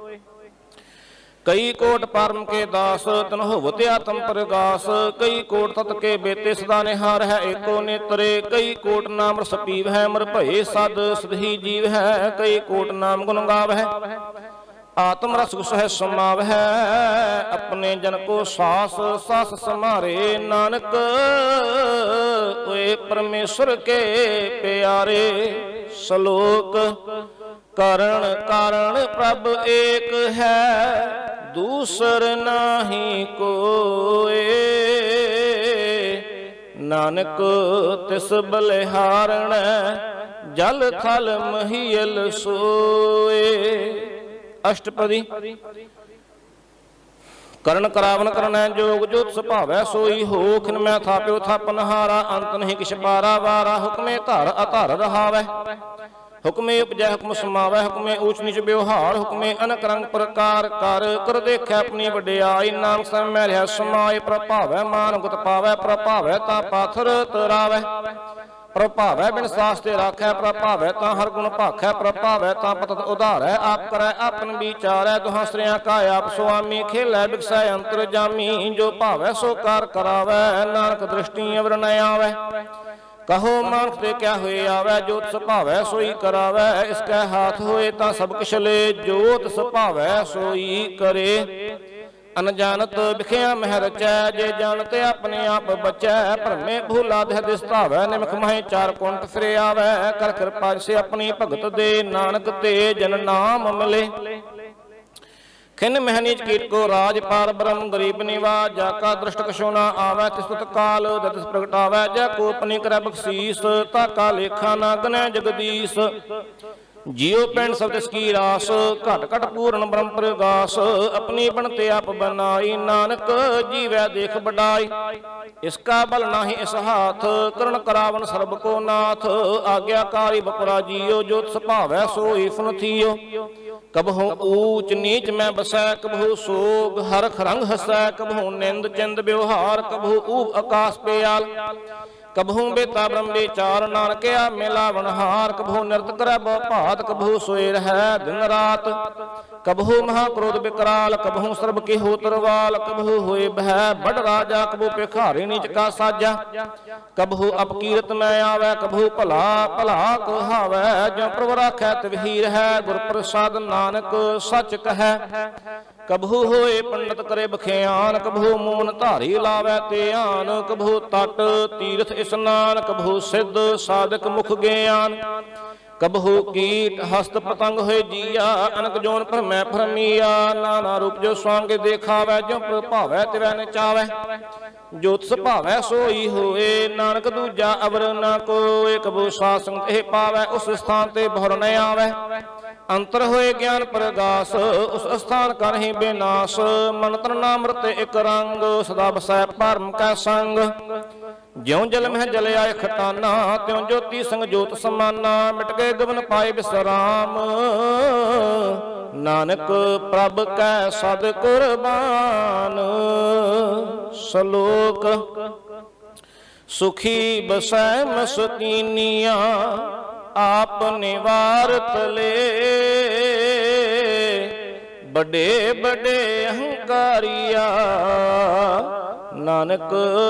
कई कोट परम के दास, तन होवत आत्म प्रगास। कई कोट तत के बेते सदा निहार है एको नेत्रे। कई कोट नाम रस पीव है मर भये सद सदही जीव है। कई कोट नाम गुण गाव है, आत्म रस सह समाव है। अपने जन को सास सास समारे, नानक ओए परमेश्वर के प्यारे। श्लोक करण कारण प्रभ एक है, दूसर नाही कोए। नानक तिस बलिहारण, जल थल महियल सोए। अष्टपदी। करण करावन करनै जोग जोत सुभावै सोई हो। खिन मैं थाप्यो थापनहारा अंत नहीं किछ बारा वारा। हुक्मे धर अधर रहावै हुक्मे उपजै हुक्म समावै। हुक्मे ऊच नीच व्यवहार हुक्मे अनक रंग प्रकार कर देखै अपनी वडियाई। नाम समय रहा समाय प्रभावै मान गुत पावै। प्रभावै ता पाथर तरावै प्रभावै बिन सास्ते राखै। प्रभावै ता हर गुण भाखै। प्रभावै ता पतत उधारै आप करै आपन विचारै। दुहां श्रेया का आप स्वामी खेलै बिकसै अंतर जामी। जो भावै सो कार करावै नानक दृष्टि अवर न आवै। कहो मानस ते क्या होए आवै जोत सुभावै सोई करावै। इसकै हाथ होए ता सब किछ ले जोत सुभावै सोई करे। अनजानत बिखिया मह रचै जे जानते अपने आप बचै। भरमे भूला देह दिसतावै निमख महे चार कुंट फिर आवै। कर कृपा से अपनी भगत दे नानक ते जन नाम मिले। खिन महनीच कीट को राज पार ब्रह्म गरीब निवाज। जाका दृष्ट कशो न आवै तिस काल दतिस प्रगटावै। जै को अपनी कर बख्शीस ताका लेखा न गनै जगदीश। जियो पैन सब तिसकी रास घट घट पूर्ण ब्रह्म प्रगास। अपनी बनते आप बनाई नानक जीवै देख बढ़ाई। इसका बल नाही इस हाथ करण करावन सर्ब को नाथ। आज्ञाकारी बपुरा जियो जोत सुभावै सोई फुन थियो। कबहू ऊच नीच में बसै कबहू सोग हरख रंग हसै। कबहू निंद चिंद व्यवहार कबहू ऊब आकाश प्याल। कबहू बेता ब्रह्म विचार नानकिया मिलावनहार। कबहू नृत करै बहु भात कबहू सोए रहै दिन रात। कबहू महाक्रोध विकराल कबहू सर्ब के हो तरवाल। कबहू होए बह बड़ राजा कबहू भिखारी नीच का साजा। कबहू अपकीरत में आवै कबहू भला भला कहावै। जो प्रभु राखै तिवही रहै गुर प्रसाद नानक सच कहै। कबहू होए पंडित करे बखियान कबहू मून धारी लावै त्यान। कबहू तट तीर्थ स्नान कबहू सिद्ध साधक मुख ज्ञान। कबहू कीट हस्त पतंग होए जिया अनक जोन पर मैं भरमिया। नाना रूप जो स्वांग देखावै जो प्रभावै तिवै नचावै। जोत सुभावै सोई होए नानक दूजा अवर न कोय। कबहू सासंग ते पावै उस स्थान ते भर न आवै। अंतर होए ज्ञान प्रगास उस स्थान का नहीं बेनाश। मन तन नामृत एक रंग सदा बसै परम कै संग। ज्यों जल में जल आए खटाना त्यों ज्योति संग जोत समाना। मिट गए गगन पाए विश्राम नानक प्रभ कै सद कुर्बान। श्लोक सुखी बसै मस्कीनिया आप निवारत ले। बड़े बड़े अहंकारिया नानक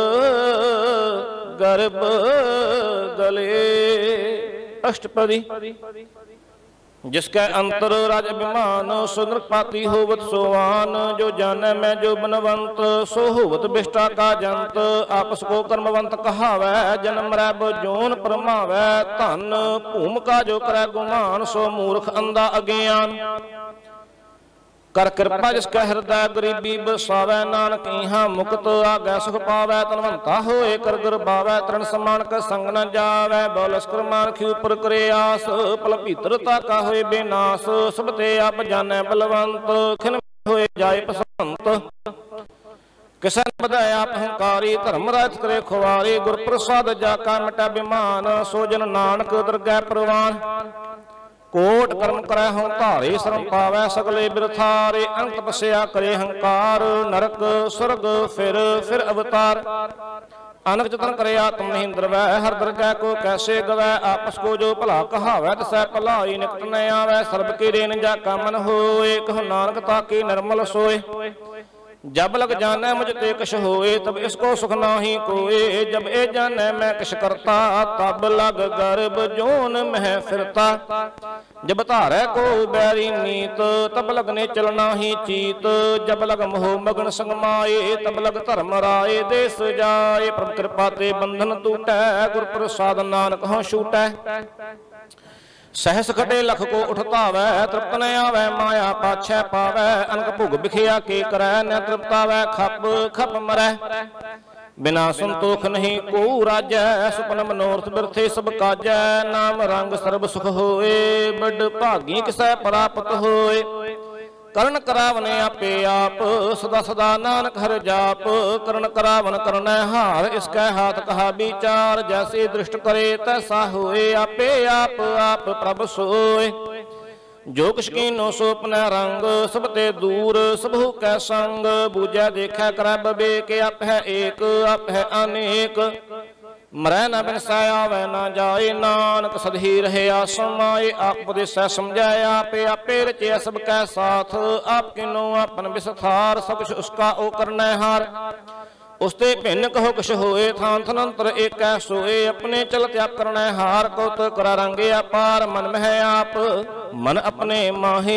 गर्भ गले। अष्टपदी। जिसका अंतर राज अभिमान सो नृपाति होवत सोवान। जो जाने मैं जो बनवंत सो होवत बिष्टा का जंत। आपस को कर्मवंत कहावै जन्म रैब जोन परमावै। धन भूम का जो करे गुमान सो मूर्ख अंधा अज्ञान। कर कृपा जिसका हृदय गरीबी बसावै। नानक इहाँ मुक्त आगै सुख पावै। तनवंता होए कर गुरबावै तरण समान का संग न जावै। बौलस्कर मान खी ऊपर करे आस पल भीतरता का होए बेनाश। सब ते आप जानै बलवंत खिन होए जाए पसंत। किसन बधाय आप अहंकारी धर्म राज करे खुवारी। गुर प्रसाद जाका मिटा बिमान सो जन नानक दरगह प्रवान। कोट कर्म करे हों धारे शरण पावै सगले बिरथारे। अंत तपस्या करे हंकार नरक स्वर्ग फिर अवतार। अनक जतन करे आत्म नहीं द्रवै हर दरगह को कैसे गवै। आपस को जो भला कहावै तिसै भलाई निकट न आवै। सर्ब के रेन जाका मन होए कहो नानक ताके निर्मल सोए। जब लग जाने मुझ ते कछ होए तब इसको सुख नाही कोए। जब ए जाने मैं कछ करता तब लग गर्भ जोन मह फिरता। जब धारै को बैरी नीत तब लगने चलना ही चीत। जब लग मोह मगन संग माए तब लग धर्म राय देश जाए। प्रभु कृपा ते बंधन टूटै गुर प्रसाद नानक हों छूटै। सहस खटे लख को उठतावै तृप्त न आवै माया पाछै पावै। अनक भुग बिखिया के करै न तृप्तावै खप खप मरै। बिना संतोख नहीं को राजै, सुपन मनोरथ बिरथे सब काजै। नाम रंग सर्ब सुख होए, बड़ भागी किसै प्राप्त होए। करण करावने आपे आप, सदा सदा नानक हर जाप। करण करावन करनै हार, इसकै हाथ कहा विचार। जैसे दृष्ट करे तैसा होए, आपे आप आप प्रभ सोए। जो किश कीनो सो अपना रंग, सब ते दूर सबहु कै संग। बूझै देखै करै बबेक, आप है एक आप है अनेक। मरै न बिनसै आवै न जाए, नानक सदही रहे आसमाए। आप उपदेसै समझाए आपे, आपे रचे सब कै साथ। आप किनो आपन विस्तार, सब कुछ उसका ओ करनै हार। उसते भिन्न कहो किश होए, थान थनंतर एक सोए। अपने चलत आप करनै हार, कौत करा रंगे अपार। मन में है आप मन अपने माहे,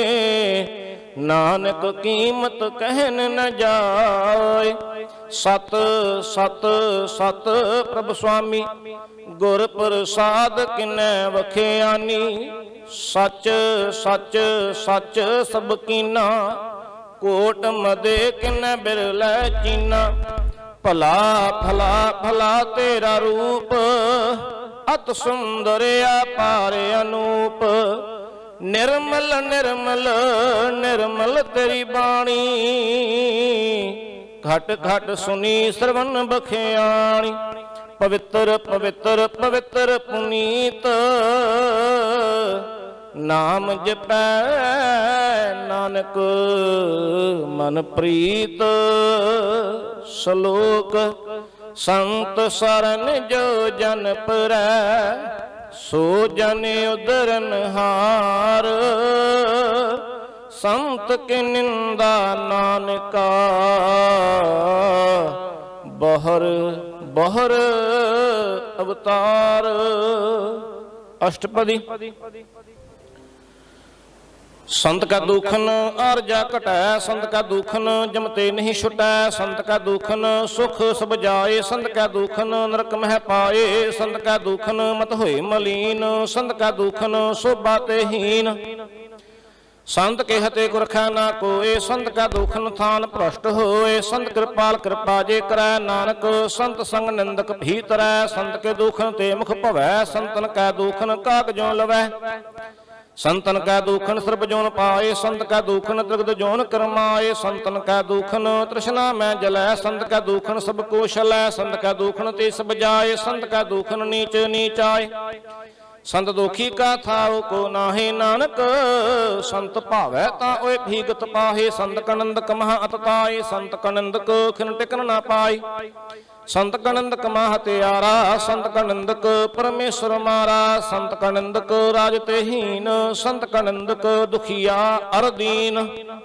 नानक कीमत कहन न जाए। सत सत सत प्रभ स्वामी, गुर प्रसाद किनै वखियानी। सच सच सच सब कीना, कोट मदे किनै बिरलै चीना। भला भला भला तेरा रूप, अत सुंदर अपार अनूप। निर्मल निर्मल निर्मल तेरी बाणी, घट घट सुनी श्रवण बखियाणी। पवित्र पवित्र पवित्र पुनीत, नाम जपै नानक मन प्रीत। श्लोक संत सरन जो जन परै, सो जन उदरन हार। संत के निंदा नानका, बहर बहर अवतार। अष्टपदी। संत का दुखन आरजा कटै, संत का दुखन जमते नहीं छुटै। संत का दुखन सुख सब जाए, संत का दुखन नरक मह पाए। संत का दुखन मत होए मलीन, संत का दुखन शोभा ते हीन। संत के हते को रखै ना कोय, संत का दुखन थान भ्रष्ट होए। संत कृपाल कृपा जे करै, नानक संत संग निंदक भीतरै। संत के दुखन ते मुख भवै, संतन का दुखन कागजों लवै। संतन का दुखन सर्ब जोन पाए, संत का दुखन त्रिगद जोन करमाए। संतन का दुखन तृष्णा में जलै, संत का दुखन सब कोशलै। संत का दुखन ते सब जाए, संत का दुखन नीच नीच आए। संत दुखी का थाओ को नाहे, नानक संत भावै ता ओए भीगत पाहे। संत कनंद कमह अतताए, संत कनंद को खिन टिकन ना पाए। संत कनंदक महत्यारा, संत कनंदक परमेश्वर मारा। संत कनंदक राजते हीन, संत कनंदक दुखिया अरदीन।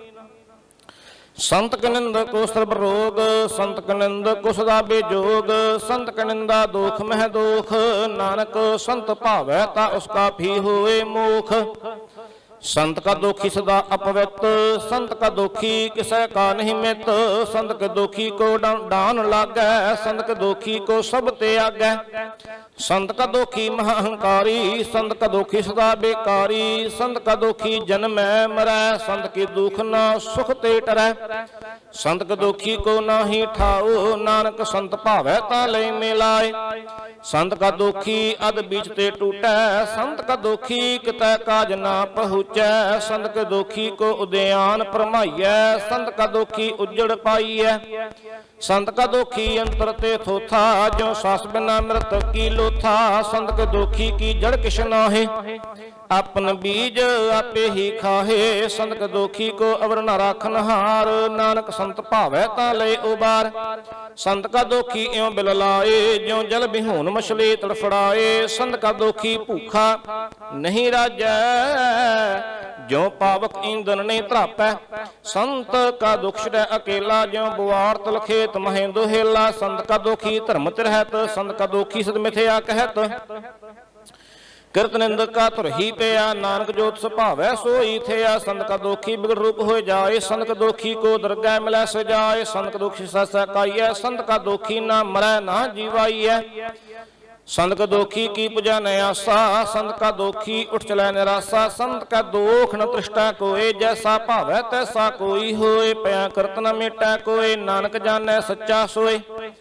संत कनिंद को सर्ब रोग, संत कनिंद को सदा बेजोग। संत कनिंदा दुख मह दुख, नानक संत भावै ता उसका भी होए मोख। संत का दुखी सदा अपवित, संत का दुखी किसै का नहीं मित। संत के दुखी को डान लागै, संत के दुखी को सब त्यागै। संत का दुखी महाअहंकारी, संत का दुखी सदा बेकारी। संत का दुखी जन्मै मरै, संत की दुख न सुख ते टरै। संत के दुखी को नाही ठाओ, नानक संत भावै ता लय मिलाए। संत का दुखी अध बीच ते टूटै, संत का दुखी कितै काज ना पहुँचै। संत के दुखी को उद्यान परमाइयै, संत का दुखी उजड़ पाइयै। संत का दुखी अंतर ते थोथा, जो सास बिना मृत की लोथा। संत के दुखी की जड़ किश नाहे, अपन बीज आपे ही खाहे। संत के दुखी को अवर न राखन हार, नानक संत भावै ता लय उबार। संत का दुखी इਉਂ बिल लाए, ज्यों जल बिहून मछली तड़फड़ाए। संत का दुखी भूखा नहीं राजै, ज्यों पावक ईंधन नहीं त्रापै। संत का दुख छिड़ै अकेला, ज्यों बुआर तल खेत महें दुहेला। संत का दुखी धर्म तिरहत, संत का दुखी सद मिथ्या कहत। किरत निंदक का तुर ही पिया, नानक जोत सुभावै सोई थिया। संत का दुखी बिगड़ रूप हो जाए, संत का दुखी को दरगाह मिलै सजाए। संत का दुखी सै काइयै, संत का दुखी ना मरै ना जीवाइयै। संत का दुखी की पूजा न आसा, संत का दुखी उठ चलै निराशा। संत का दुख न तृष्टा कोय, जैसा भावै तैसा कोई होए। पया करत न मेटा कोय, नानक जानै सच्चा सोय।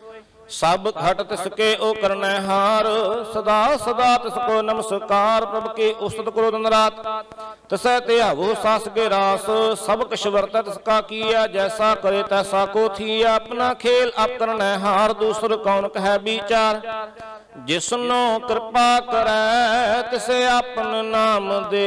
सब घट तिसके ओ करनै हार, सदा सदा तिसको नमस्कार। प्रभ के उस्तत करो दिन रात, तिसै त्यावो सास के रास। सब कछ वर्तै तिसका किया, जैसा करे तैसा को थिया। अपना खेल आप करनै हार, दूसर कौन कहे विचार। जिसनो कृपा करै तिसे आपन नाम दे,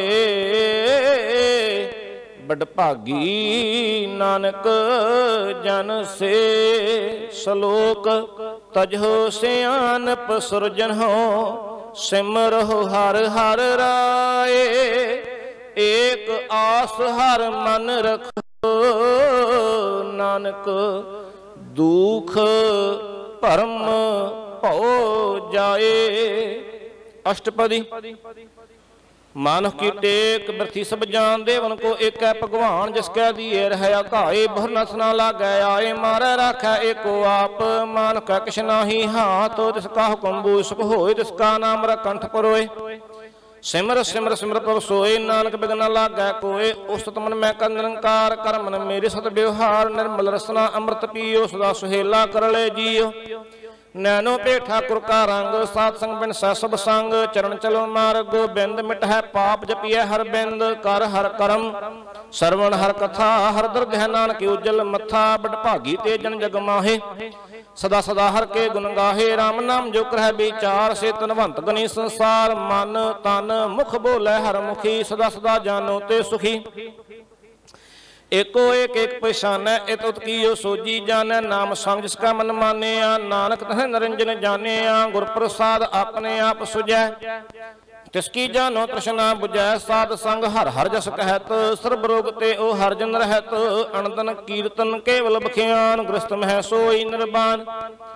बड़भागी नानक जन से। सलोक तजहो सियानप सुरजनहो, सिमरहो हर हर राय। एक आस हर मन रखो, नानक दुख भरम भौ जाए। अष्टपदी। मानव की टेक बरथी सब जान, देवन को एक है भगवान। जिसकै दिए रह घाए, बहुर नस ना लागै आए। मारै राखै एको आप, मान कै किछ नाही हाथ। तिसका हुक्म बूझ सुख होए, तिसका नाम कंठ परोए। सिमर सिमर सिमर प्रभ सोए, नानक बिघ न लागै कोय। उस्तत मन मैं कर निरंकार, कर मन मेरे सत व्यवहार। निर्मल रसना अमृत पियो, सदा सुहेला कर ले जियो। नैनो पे ठाकुर का रंग, सात संग बिन सब संग। चरण चलो मार्ग गोबिंद, मिट है पाप जपिए हर बिंद। कर हर करम सरवण हर कथा, हर दर्द है नानक उज्जल मथा। बड़भागी ते जन जग माहे, सदा सदा हर के गुण गाहे। राम नाम जो कर विचार, से तनवंत गनी संसार। मन तन मुख बोले हर मुखी, सदा सदा जानो ते सुखी। एको एक एक पहचान, इत उत कीयो सोजी जानै। नाम संग जिसका मन माने, नानक तह निरंजन जाने। गुर प्रसाद अपने आप सुझै, तिसकी जानो तृष्णा बुझै। साध संग हर हर जस कहत, सर्ब रोग ते ओ हर जन रहत। अनदन कीर्तन केवल बखियान, गृहस्थ मह सोई निर्वाण।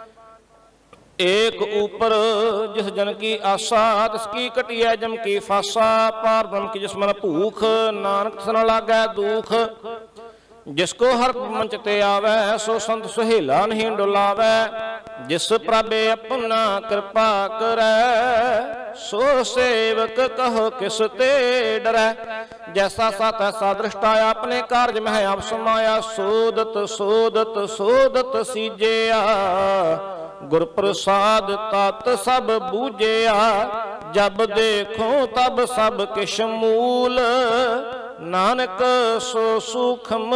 एक ऊपर जिस जन की आशा, तिसकी कटिया जम की फासा। पार ब्रह्म की जिसमन भूख, नानक तिस न लागै दुख। जिसको हर मंच ते आवे, सो संत सुहेला नहीं डुलावे। जिस प्रभे अपना कृपा करै, सो सेवक कहो किस ते डरै। जैसा सा तैसा दृष्टा, अपने कार्य में आप समाया। सोदत सोदत सोदत सीजया, गुर प्रसाद तत् सब बूझया। जब देखो तब सब किश मूल, नानक सो सूक्ष्म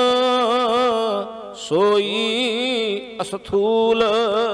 सोई अस्थूल।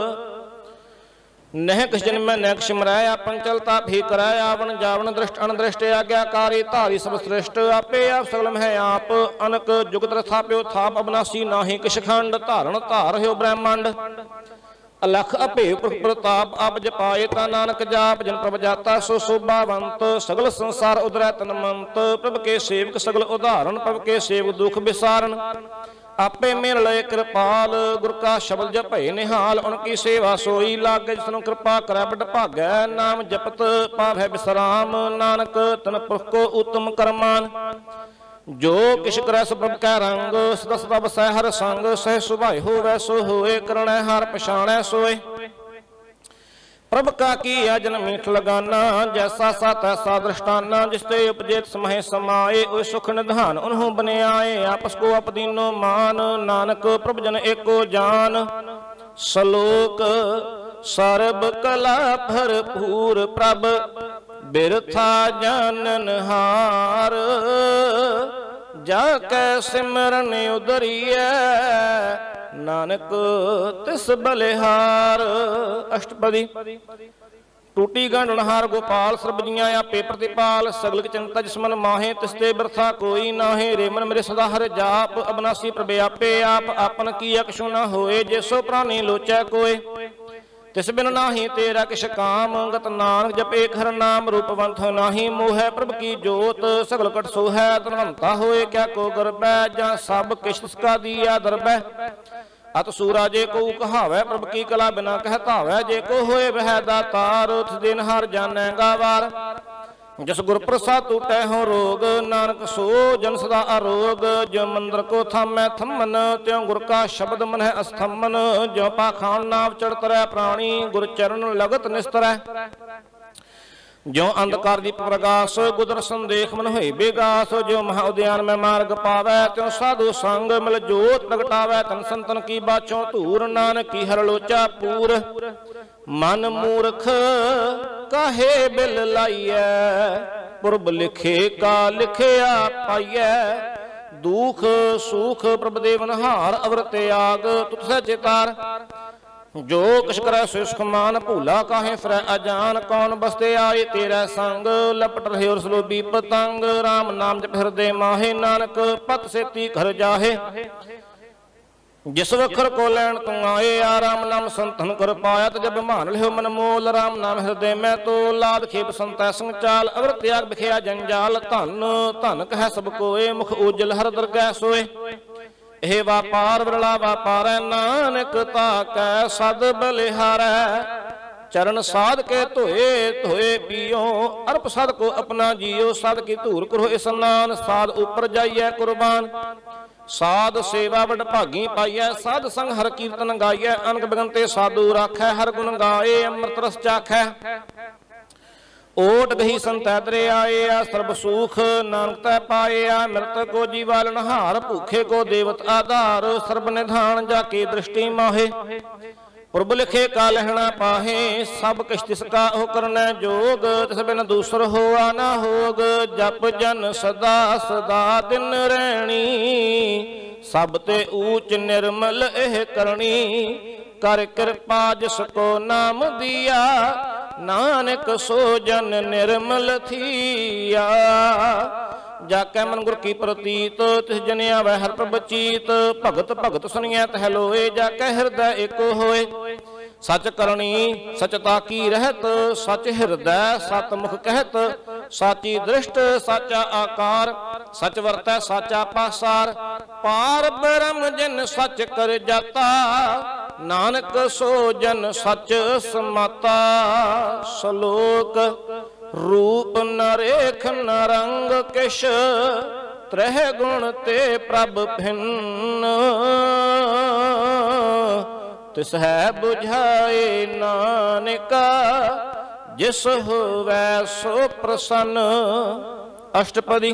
नह किस जन्म नह किस मराय, आपन चलता भी कराय। आवण जावण दृष्ट अनदृष्ट, आज्ञाकारी धारी सब श्रेष्ठ। आपे आप सकलम है आप, अनक जुगत थाप्यो थाप। अविनाशी नाही किश खंड, धारण धार हो ब्रह्मांड। अलख अभे प्रताप, आप जपाए ता नानक जाप। जन प्रभ जाता सो शोभावंत, सगल संसार उदरै तनमंत। प्रभ के सेवक सगल उदाहरण, प्रभ के सेवक दुख विसारण। आपे मेर लय कृपाल, गुर का शब्द जपे निहाल। उनकी सेवा सोई लागे, जिसनु कृपा करै बड़ भागै। नाम जपत पावै विश्राम, नानक तन पुरख को उत्तम करमान। जो किश करै सो प्रभ कै रंग, सदा सदा बसै हर संग। सह सुभाए होवै सो होए, करणै हार पछाणै सोए। प्रभ का किया जन मीठ लगाना, जैसा सा तैसा दृष्टाना। जिसते उपजेत समहे समाए, ओय सुख निधान उन्हों बने आए। आपस को अपदीनो मान, नानक प्रभ जन एको जान। सलोक सर्ब कला भरपूर, प्रभ बिरथा जानन हार। जाकै सिमरन उदरियै, नानक तिस बलिहार। अष्टपदी। टूटी गंढनहार गोपाल, सर्ब जियां आपे प्रतिपाल। सगल चिंता जिसमन माहे, तिसते बिरथा कोई नाहे। रे मन मेरे सदा हर जाप, अविनाशी प्रभे आपे आप। आपन कीया किछु न होए, जैसो प्राणी लोचै कोय। तिस बिन नाही तेरा किश काम, गत नानक जपे हर नाम। रूपवंत नाही मोह, प्रभ की जोत सगल कट सोहै। धनवंता होए क्या को गर्बै, जां सब किश तिसका दिया दरबै। अत सूरा जे को कहावै, प्रभ की कला बिना कहतावै। जे को होए वह दातार, तिस दिन हर जानैगा वार। जस गुर प्रसाद टूटै हो रोग, नानक सो जन सदा अरोग। जो मंदिर को थामै थमन, त्यों गुर का शब्द मन है अस्थमन। जो पाखान नाव चढ़ तरै प्राणी, गुर चरण लगत निस्तरै। ज्यों अंधकार दीप प्रकाश गुदर संदेख मन होई बेगास। ज्यों महा उद्यान में मार्ग पावै त्यों साधु संग मिल जोत प्रगटावै। तन संतन की बाचों धूर नानक की हर लोचा पूर। मन मूर्ख काहे बिल लाइयै पुरब लिखे का लिखिया पाइयै। दुख सुख प्रभ देवनहार अवर त्याग तुत सह चितार। जो किश करे सो सुख मान भूला काहे फिरै अजान। कौन बसते आए तेरा संग लपट रहे और सलोबी पतंग। राम नाम जप हृदय माहे नानक पत सेती घर जाहे। जिस वखर को लैन तू आए आ राम नाम संतन कर पाया। तो जब मान लियो मन मोल राम नाम हृदय में तो लाद खेप संतै संग चाल। अवर त्याग बिखिया जंजाल धन धन कह सब कोए। मुख उजल हर दरगह सोए। हे व्यापार बरला व्यापारै नानक ताकै सद बलिहारै। चरण साध के धोए धोए पियो अर्प सद को अपना जियो। सद की धूर करो स्नान साध ऊपर जाइए कुर्बान। साध सेवा बड़ भागी पाइयै साध संग हर कीर्तन गाइयै। अनक बिगनते साधु राखै हर गुण गाए अमृत रस चाखै। ओट गही संतै दरे आए आ सर्ब सुख नानक तै पाए आ। मृत को जीवाल नहार भूखे को देवत आधार। सर्ब निधान जाके दृष्टि माहे पुरब लिखे का लहना पाहे। सब किश तिसका हो करना जोग तिस बिन दूसर होआ ना होग। जप जन सदा सदा दिन रैणी सब ते ऊच निर्मल एह करनी। कर कृपा जिसको नाम दिया नानक सो जन निर्मल थिया। जाकै मन गुर की प्रतीत तिस जनिया वह हर प्रभ चीत। भगत भगत सुनिया तह लोए जाकै हृदय एको होए। सच करनी सचता की रहत सच हृदय सत मुख कहत। साची दृष्ट साचा आकार सच वरतै साचा पासार। पार ब्रह्म जिन सच कर जाता नानक सो जन सच समाता। श्लोक रूप न रेख न रंग किश त्रह गुण ते प्रभ भिन्न। तिस है बुझाए नानका जिस होवै सो प्रसन्न। अष्टपदी।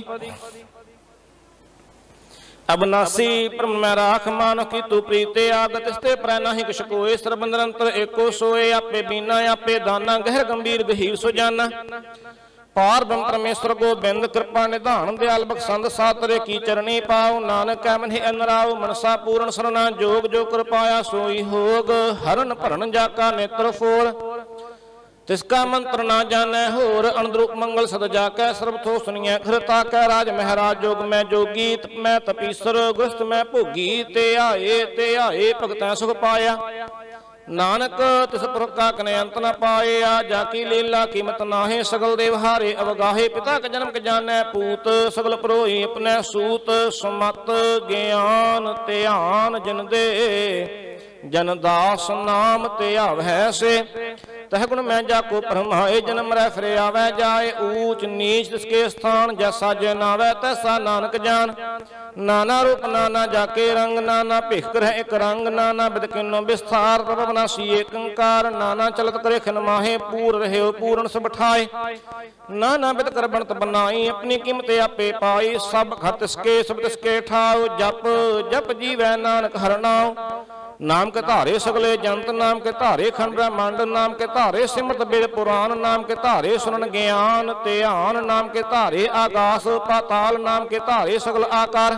अबनासी परम मैं राख मान की तू प्रीते आगत स्ते प्रै नाही किश कोय। सर्ब निरंतर एको सोए आपे बीना आपे दाना। गहर गंभीर गहीर सो जाना। पार ब्रह्म परमेश्वर गोबिंद कृपा निधान दयाल बख्शंद सातरे की चरणी पाओ। नानक मनि अनराव मनसा पूर्ण सरना जोग जो कर पाया सोई होग। हरण भरण जाका नेत्र फोल तिसका मंत्र ना जानै होर। अनद्रुप मंगल सद जाकै सर्ब थो सुनिए घर ताकै। राज महराज जोग में जोगी तप में तपीसर गृहस्थ में भोगी। ते आए भगतै सुख पाया नानक तिस पुरख का कने अंत न पाए। आ जाकी लीला कीमत नाहे सगल देव हारे अवगाहे। पिता के जन्म के जानै पूत सगल परोही अपने सूत। सुमत ज्ञान ध्यान जिन दे जन दास नाम ध्यावै से। तह गुण मैं जाको परमाए जन्म रह फिर आवै जाए। ऊंच नीच तिसके स्थान जैसा जनावै तैसा नानक जान। नाना रूप नाना जाके रंग नाना भिख रह एक रंग। नाना बिद किन्नो विस्तार प्रभ अविनाशी एक ओंकार। नाना चलत करे खिन माहे पूर रहे पूर्ण सब ठाए। नाना बिद कर बनत बनाई अपनी कीमत आपे पाई। सब घर तिसके सब तिसके ठाओ। जप जप जीवै नानक हर नाम। नाम के धारे सगले जंत नाम के धारे खंड ब्रह्मांड। नाम के धारे सिमरत वेद पुराण। नाम के धारे सुनन ज्ञान ध्यान। नाम के धारे आकाश पाताल। नाम के धारे सगल आकार।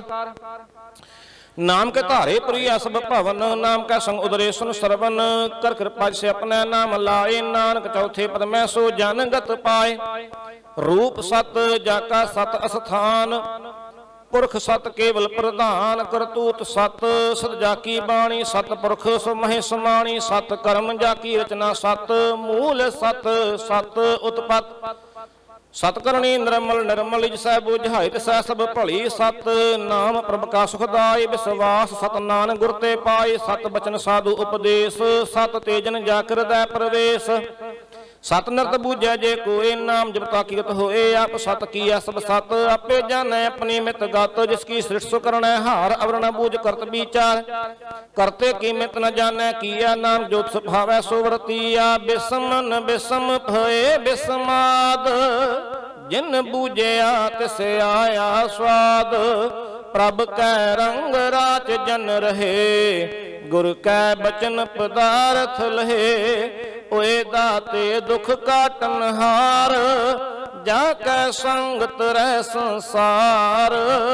नाम के धारे प्रिया सब भवन। नाम का संग उदरे सुन सरवन। कर कृपा से अपने नाम लाए। नानक चौथे पद में सो जनगत पाए। रूप सत जाका सत अस्थान। पुरख सत केवल प्रधान। करतूत सत सत जाकी बाणी। सत पुरख सो महे समाणी। सत कर्म जाकी रचना सत। मूल सत सत उत्पत। सतकरणी निर्मल निर्मल जिसै बुझाई तिसै सब भली। सत नाम प्रभ का सुखदाय विश्वास। सत नानक गुर ते पाए। सत बचन साधु उपदेश। सत तेजन जाकर दै प्रवेश। सत नरत बूझै जे कोई, नाम जपता कीरत होए आप सत किया सब सत। आपे जानै अपनी मित गत, जिसकी सृष्टि सो करणै हार। अवर न बूझ करत विचार, करते की मित न जानै किया। नाम जोत सुभावै सो वरतिया, बिसम न बिसम भये बिसमाद। जिन बूझया तिस आया स्वाद, प्रभ कै रंग राच जन रहे। गुर कै बचन पदार्थ लहे, ओए दाते दुख काटन हार। जा कै संगत रह संसार,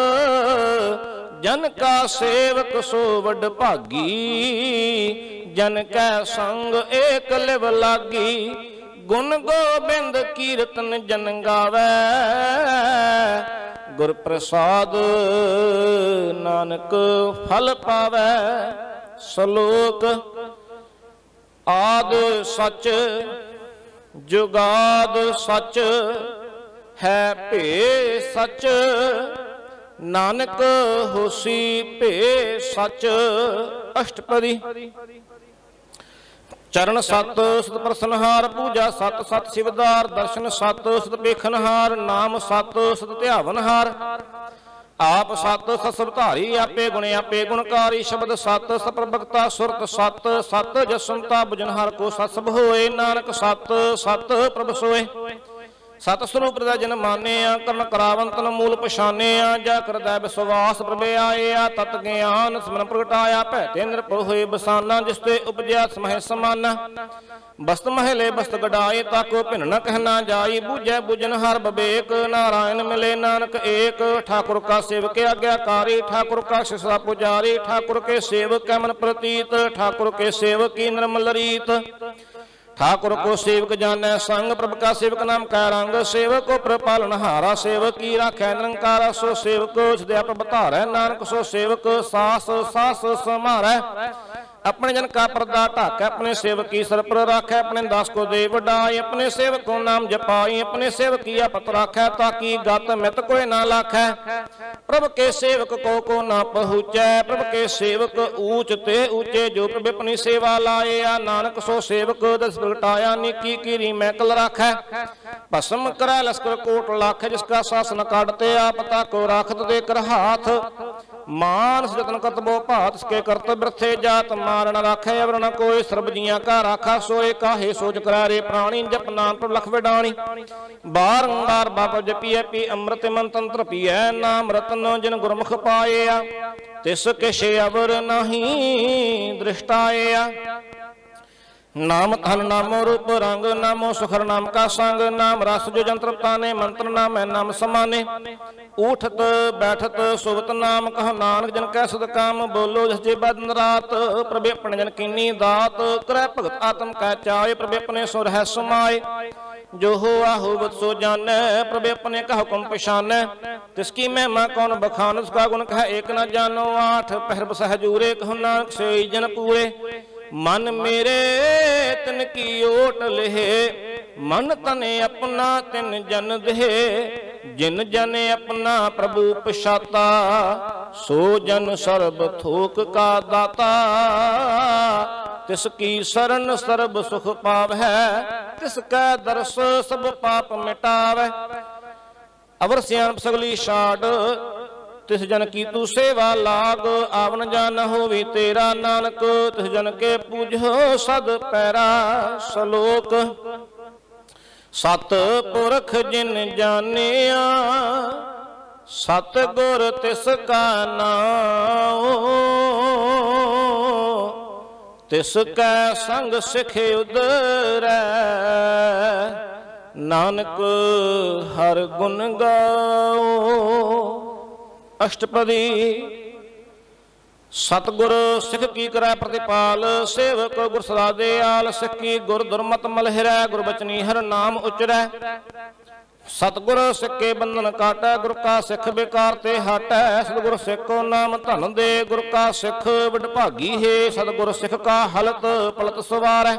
जन का सेवक सो वड भागी। जन कै संग एक लिव लागी, गुण गोबिंद कीर्तन जन गावै। गुर प्रसाद नानक फल पावै। श्लोक आद सच जुगाद सच, है भे सच। नानक होसी भे सच। अष्टपदी। चरण सत सत प्रसनहार, पूजा सत सत शिवदार। दर्शन सत सत पेखनहार, नाम सत सत ध्यावनहार। आप सत सत सबधारी, आपे गुण आपे गुणकारी। शब्द सत सप्रभगता सुरत सत, सत जसनता बुझनहार को सत सब होए। नानक सत सत प्रभ सोए। सत स्वरूप हृदय जन मानिया, करण करावंतन मूल पछानिया। जा करदै विश्वास प्रभे आया, तत ज्ञान सिमरन प्रगटाया। भैते निरभउ होए बसाना, जिसते उपजया समह समाना। बस्त महले बस्त गडाए, ताको भिन्न न कहना जाई। बूझै बुझन हर बबेक, नारायण मिले नानक एक। ठाकुर का सेवक आज्ञाकारी, ठाकुर का शिष्य पुजारी। ठाकुर के सेवक कै मन प्रतीत, ठाकुर के सेवक की निर्मल रीत। ठाकुर को सेवक जानै संग, प्रभु का सेवक नाम कै रंग। सेवक को प्रपालन हारा, सेवक की राखै निरंकारा। सो सेवक सदैव प्रभ धारै, नानक सो सेवक सास सास समारै। अपने जन का पर्दा ढाकै, अपने सेवक की सर पर राखै। अपने दास को दे वडाई, अपने सेवक को नाम जपाई। अपने सेवक की आपत राखै, ताकि गत मित कोई ना लाखै। प्रभु के सेवक को ना पहुँचै, प्रभु के सेवक ऊंच ते ऊंचे। जो प्रभु अपनी सेवा लाया, नानक सो सेवक दस प्रगटाया। निकी कीरी मैकल राखै, भस्म करै लश्कर कोट लाख। जिसका शासन काटते आपता को राखत दे कर हाथ। मानस जतन करतबो भात, इसके कर्तव्य रथे जात। मारन राखै अवर न कोई, सर्ब जियां का राखा सोए। काहे सोच करारे प्राणी, जप नाम पर लख विडाणी। बारंबार बाप जपिए, पी अमृत मन तंत्र पिए। नाम रतन जिन गुरमुख पाया, तिस किश अवर नहीं दृष्टाया। नाम धन नामो रूप रंग, नामो सुखर नाम का संग। नाम रस जो जंत्र ताने, मंत्र नाम है नाम समाने। उठत बैठत सुवत नाम कहो, नानक जन कै सद काम। बोलो जस जे बदन रात, प्रभु अपने जन कीनी दात। करै भगत आत्म कै चाय, प्रभु अपने सो रह समाए। जो हो आहूबत सो जानै, प्रभु अपने का हुक्म पछानै। तिसकी महिमा कौन बखान, उसका गुण कह एक न जानो। आठ पहर बसह जूरे, कहो नानक से जन पूरे। मन मेरे तिन की ओट लेहे, मन तने अपना तिन जन देहे। जिन जन अपना प्रभु पछाता, सो जन सर्ब थोक का दाता। तिसकी शरण सर्ब सुख पावै, तिसकै दर्श सब पाप मिटावै। अवर सियाणप सगली छाड़, तिस जन की तू सेवा लाग। आवन जान होवी तेरा, नानक तिस जन के पूजो सद पैरा। श्लोक सत पुरख जिन जानिया, सत गुर तिस का नाम। तिस कै संग सिख उदरै, नानक हर गुण गाओ। अष्टपदी। सतगुर सिख की करै प्रतिपाल, सेवक गुर सदा दयाल। सिख की गुर दुर्मत मलहिरै, गुर बचनी हर नाम उचरै। सतगुर सिख के बंधन काटै, गुर का सिख बेकार ते हटै। सतगुर सिख को नाम धन दे, गुर का सिख वडभागी है। सतगुर सिख का हलत पलत सवारै।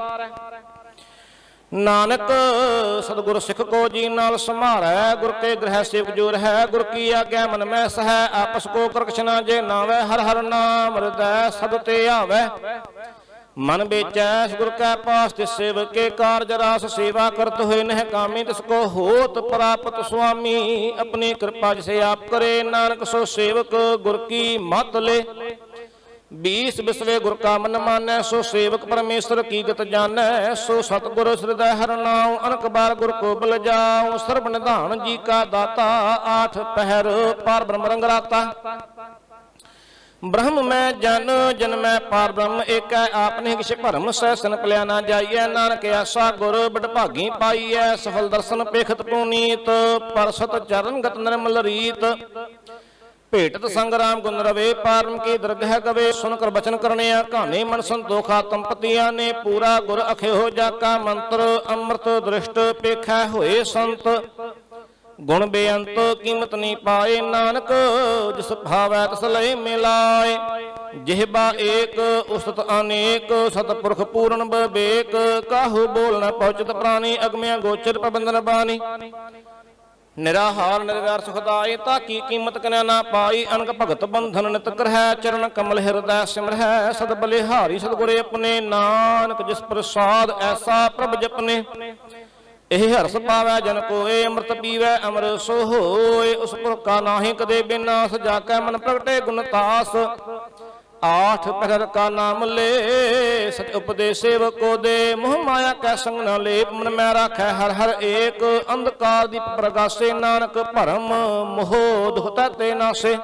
नानक सतगुर सिख को जी नाल संभारै। गुर के ग्रह सेवक जो रह, गुर की आज्ञा मन में सह। आपस को करकश न जे नावै, हर हर नाम हृदय सद ते आवै। मन बेचैस गुर कै पास तिस सेवक के कारज रास सेवा करत हुए नह कामी तिसको होत प्राप्त स्वामी अपनी कृपा जिसे आप करे नानक सो सेवक गुर की मत ले 20 बिसवे गुर का मन मानै सो सेवक परमेश्वर की गत जानै सो सतगुर हृदय हर नाम अनक बार गुर को बल जाऊं सर्व निधान जी का दाता 8 पहर पार ब्रह्म रंग राता ब्रह्म में जन जन में पार ब्रह्म एक है आपने किसी भरम सहसन पलिया ना जाइए नानक ऐसा गुर बड़भागी पाइए सफल दर्शन पेखत पुनीत परसत चरण गत निर्मल रीत भेटत संग्राम गुण रवे पारम की दरगह गवे सुनकर बचन करने कहानी मन संतोखा तंपतिया ने पूरा गुर अखे हो जाका मंत्र अमृत दृष्ट पेखा होए संत गुण बेअंत कीमत नहीं पाए नानक जिस भावै तिस लय मिलाए जिहबा एक उस्तत अनेक सतपुरख पूर्ण विवेक काहू बोल न पहुंचत प्राणी अगम्य गोचर प्रबंधन बानी निराहार निर्व्यार सुखदाई ताकि कीमत कन्या ना पाई अनक भगत बंधन नित करह चरण कमल हृदय सिमरह सद बलिहारी सदगुरे अपने नानक जिस प्रसाद ऐसा प्रभ जपने ਇਹ ਹਰਸ ਪਾਵੈ ਜਨ ਕੋਏ ਅੰਮ੍ਰਿਤ ਪੀਵੈ ਅਮਰ ਸੋ ਹੋਏ ਉਸ ਪੁਰਖ ਕਾ ਨਾਹੀ ਕਦੇ ਬਿਨਾਸ ਜਾ ਕੈ ਮਨ ਪ੍ਰਗਟੇ ਗੁਣ ਤਾਸ 8 ਪਹਿਰ ਕਾ ਨਾਮ ਲੈ ਸਚ ਉਪਦੇਸ਼ ਸੇਵਕ ਕੋ ਦੇ ਮੋਹ ਮਾਇਆ ਕੈ ਸੰਗ ਨ ਲੇਪ ਮਨ ਮੈਂ ਰਾਖੈ ਹਰ ਹਰ ਏਕ ਅੰਧਕਾਰ ਦੀਪ ਪ੍ਰਗਾਸੇ ਨਾਨਕ ਭਰਮ ਮੋਹ ਦੁਖ ਤੇ ਨਾਸੇ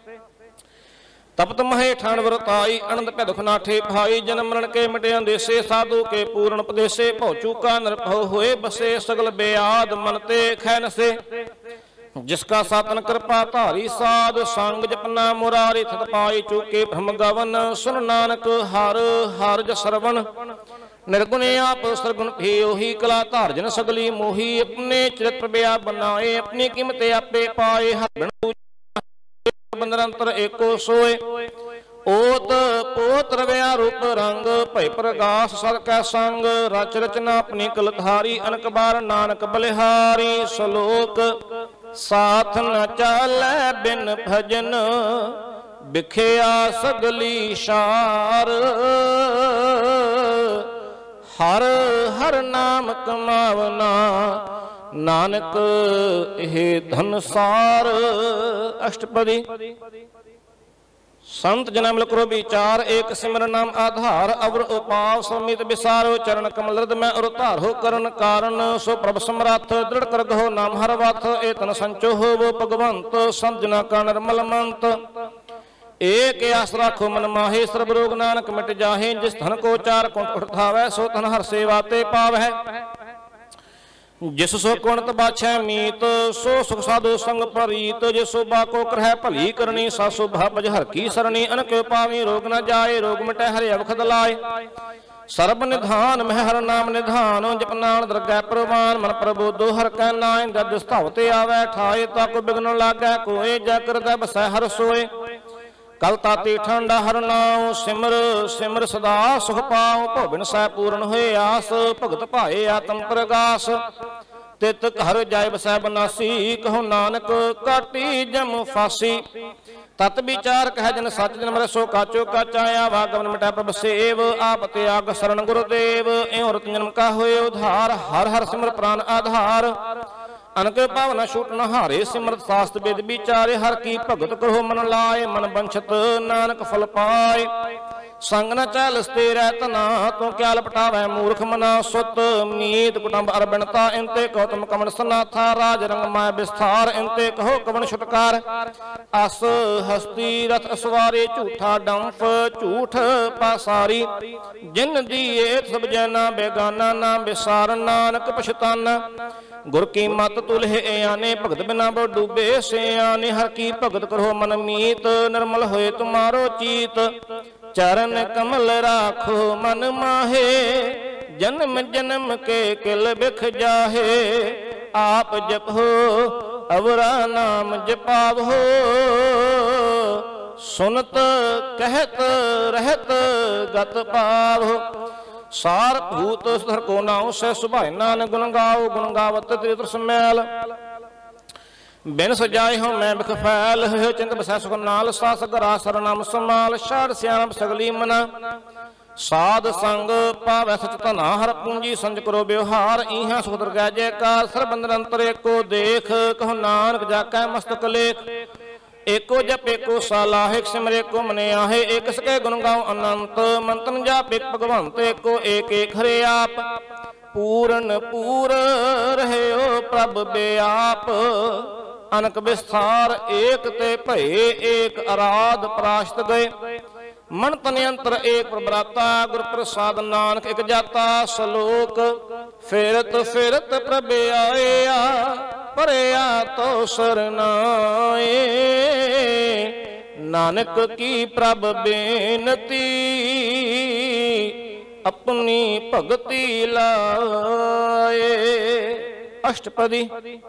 तपत महे ठान वरताई अनंत पै दुख नाठे भाई जन्म मरण के मिटे अंदेसे साधु के पूर्ण उपदेशे भौ चूका नरभव हुए बसे सगल बेआद मन ते खै नसे जिसका सातन कृपा धारी साध संग जपना मुरारी थत पाई चूके भ्रम गवन सुन नानक हर हर जस श्रवण निर्गुण आप सरगुण भी ओही कला धार जन सगली मोही अपने चरित्र ब्या बनाए अपनी कीमत आपे पाए हर निरंतर एको सोए ओत पोत रव्या रूप रंग भय प्रगास सर कै संग रच रचना अपनी कलधारी अनक बार नानक बलिहारी सलोक साथ न चालै बिन भजन बिखिया सगली शार हर हर नाम कमावना नानक हे धनसार अष्टपदी संत जन्म करो विचार एक सिमर नाम आधार अवर उपाव समित विसारो चरण कमल में उतार हो करण कारण सो प्रभ समर्थ दृढ़ कर गहो नाम हर वाथ एतन संचो हो वो भगवंत संत जना का निर्मल मंत एक आस राखो मन माहे सर्व रोग नानक मिट जाहे जिस धन को चार कुंठ उठावै सो धन हर सेवा ते पावै जिस सो कुणत बाछै मीत सो सुख साधु संग प्रीत जिस शोभा को करह भली करनी सा शोभा बज हर की सरणी अनक पावी रोग न जाए रोग मिटै हरे अवखद लाए सर्ब निधान मह हर नाम निधान जपनान दरगह प्रवान मन प्रबोधो हर कै नाय जद स्थावते आवे ठाए ताको बिघन लागै कोय जय करदै बसै हर सोए कल ताती ठंडा हर नाम सिमर सिमर सदा सुख पाओ भोबिन सै पूर्ण होए आस भगत भाए आत्म प्रगास तित हर जाय बसै बनासी कहो नानक काटी जम फासी तत विचार कह जन सच जन मर सो काचो काचाया वागवन मिटा प्रभ सेव आप त्याग शरण गुरुदेव एवं रत जन्म का होए उधार हर हर सिमर प्राण आधार अनक भावना छूट न हारे सिमरत शास्त्र वेद विचारे हर की भगत करो मन लाए मन बंछत नानक फल पाए संग न चल स्थिर तना तो क्या लपटावै मूर्ख मना सुत मीत कुटुंब अरबणता इनते कहो तुम कमन सनाथा राज रंग माय विस्तार इनते कहो कवन छुटकार अस हस्ती रथ असवारे झूठा डंफ झूठ पासारी जिन दिए सब जना बेगाना ना विसार नानक पछताना गुर की मत तुलहे आने भगत बिना बो डूबे से आने हर की भगत करो मन मीत निर्मल होए तुम्हारो चीत चरण कमल राखो मन माहे जन्म जन्म के किल बिख जाहे आप जपो अवरा नाम जपावो सुनत कहत रहत गत पावो सार भूत सुधर को नाउ से सुभाय नान गुण गाओ गुण गावत त्रित्र समैल बिन सजाए हो मैं बिख फैल चिंत बसै सुख नाल सास गरा सरनाम समाल शार श्याम सगली मना साध संग पावै सच तना हर पूंजी संज करो व्यवहार इहा सुख दुर्गा जयकार सर्ब निरंतर एको देख कहो नानक जाकै मस्तक लेख एको जप एको सालाह एक सिमर एको मने आहे एक सके गुण गाओ अनंत मंतन जाप एक भगवंत एको एक एक हरे आप पूरन पूर रहे ओ प्रभ बेआप अनक विस्तार एक ते भये एक आराध पराशत गए मन तन अंतर एक प्रभराता गुर प्रसाद नानक एक जाता सलोक फेरत फेरत प्रभ आया परया तो सरनाए नानक की प्रभ बेनती अपनी भगति लाए। अष्टपदी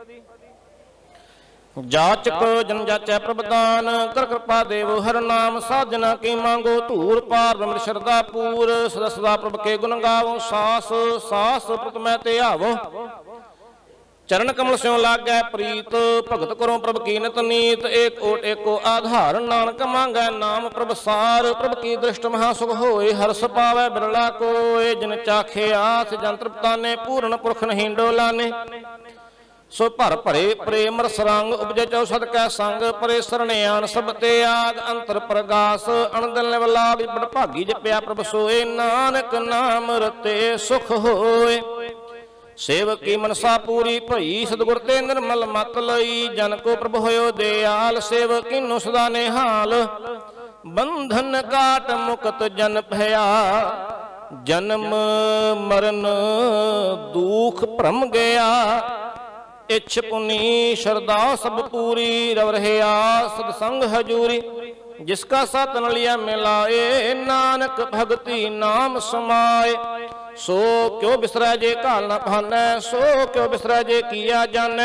जाचक जन जाचै प्रभदान कर कृपा देव हर नाम साजना की मांगो धूर पार ब्रह्म श्रद्धा पूर सदा सदा प्रभ के गुण गावो सास सास प्रथम ते आवो चरण कमल स्यों लागै प्रीत भगत करो प्रभ की नित नीत एक ओट एको आधार नानक मांगै नाम प्रभ सार प्रभ की दृष्ट महासुख होए हर्ष पावै बिरला कोय जिन चाखे आस जंत्र ताने पूर्ण पुरख नहीं डोलाने सो भर भरे प्रेम रस रंग उपजे चौसद कै संग परे सरण्यान सब ते आग अंतर प्रगास अणदल निवलाग बड़ भागी जपया प्रभ सोए नानक नाम रते सुख होए सेवक की मनसा पूरी भई सतगुर ते निर्मल मत लई जन को प्रभ होयो दयाल सेवक किन्नु सदा निहाल बंधन काट मुक्त जन भया जन्म मरण दुख भ्रम गया इच्छ पुनी श्रद्धा सब पूरी रव रहिया सत्संग हजूरी जिसका सातन लिया मिलाए नानक भगति नाम समाए सो क्यों बिसरै जे काल न भानै सो क्यों बिसरै जे किया जानै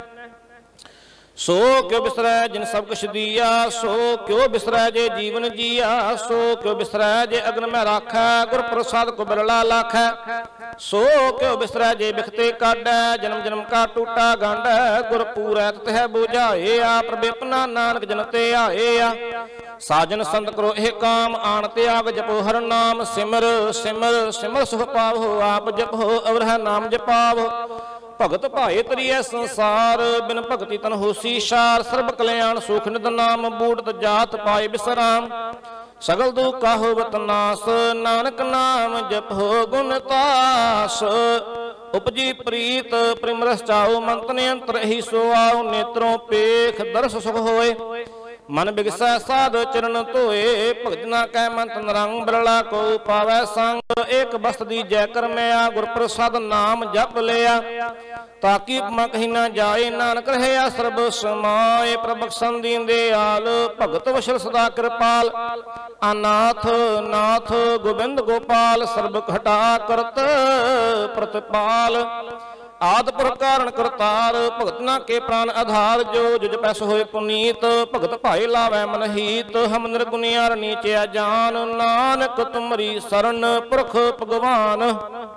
सो क्यों बिसरै जिन सब कुछ दिया सो क्यों बिसरै जे जीवन जिया सो क्यों बिसरै जे अग्न में राखै गुर प्रसाद को बिरला लाखै सो क्यों बिसरै जे बिखते काढै जन्म जन्म का टूटा गांढै गुर पूरै तह बुझाए आ प्रभ अपना नानक जन ते आए आ साजन संत करो एह काम आन त्याग जपो हर नाम सिमर सिमर सिमर सुख पावो आप जपो अवरह नाम जपावो भगत भाए तरिए संसार बिन भगति तन होसी शार सर्ब कल्याण सुख निद नाम बूढ़ जात पाए विश्राम सगल दुख का होवत नास नानक नाम जपो गुण तास उपजी प्रीत प्रेम रस चाओ मंत ने अंतर ही सोआओ नेत्रों पेख दर्श सुख होए मन बिगसै साध चरण धोए भगतना कै मंत नरंग बिरला को पावै संग एक बस्त दी जय कर मैया गुर प्रसाद नाम जप लिया ताकि उपमा कहीं ना जाए नानक रहिया सर्ब समाए प्रबख्शन दीन दयाल भगत वशल सदा कृपाल अनाथ नाथ गोविंद गोपाल सर्ब घटा करत प्रतिपाल आद प्रकारण करतार भगतना के प्राण आधार जो जुज पैस होए पुनीत भगत भाई लावै मन हीत हम निर्गुनियार नीचे जान नानक तुमरी शरण पुरख भगवान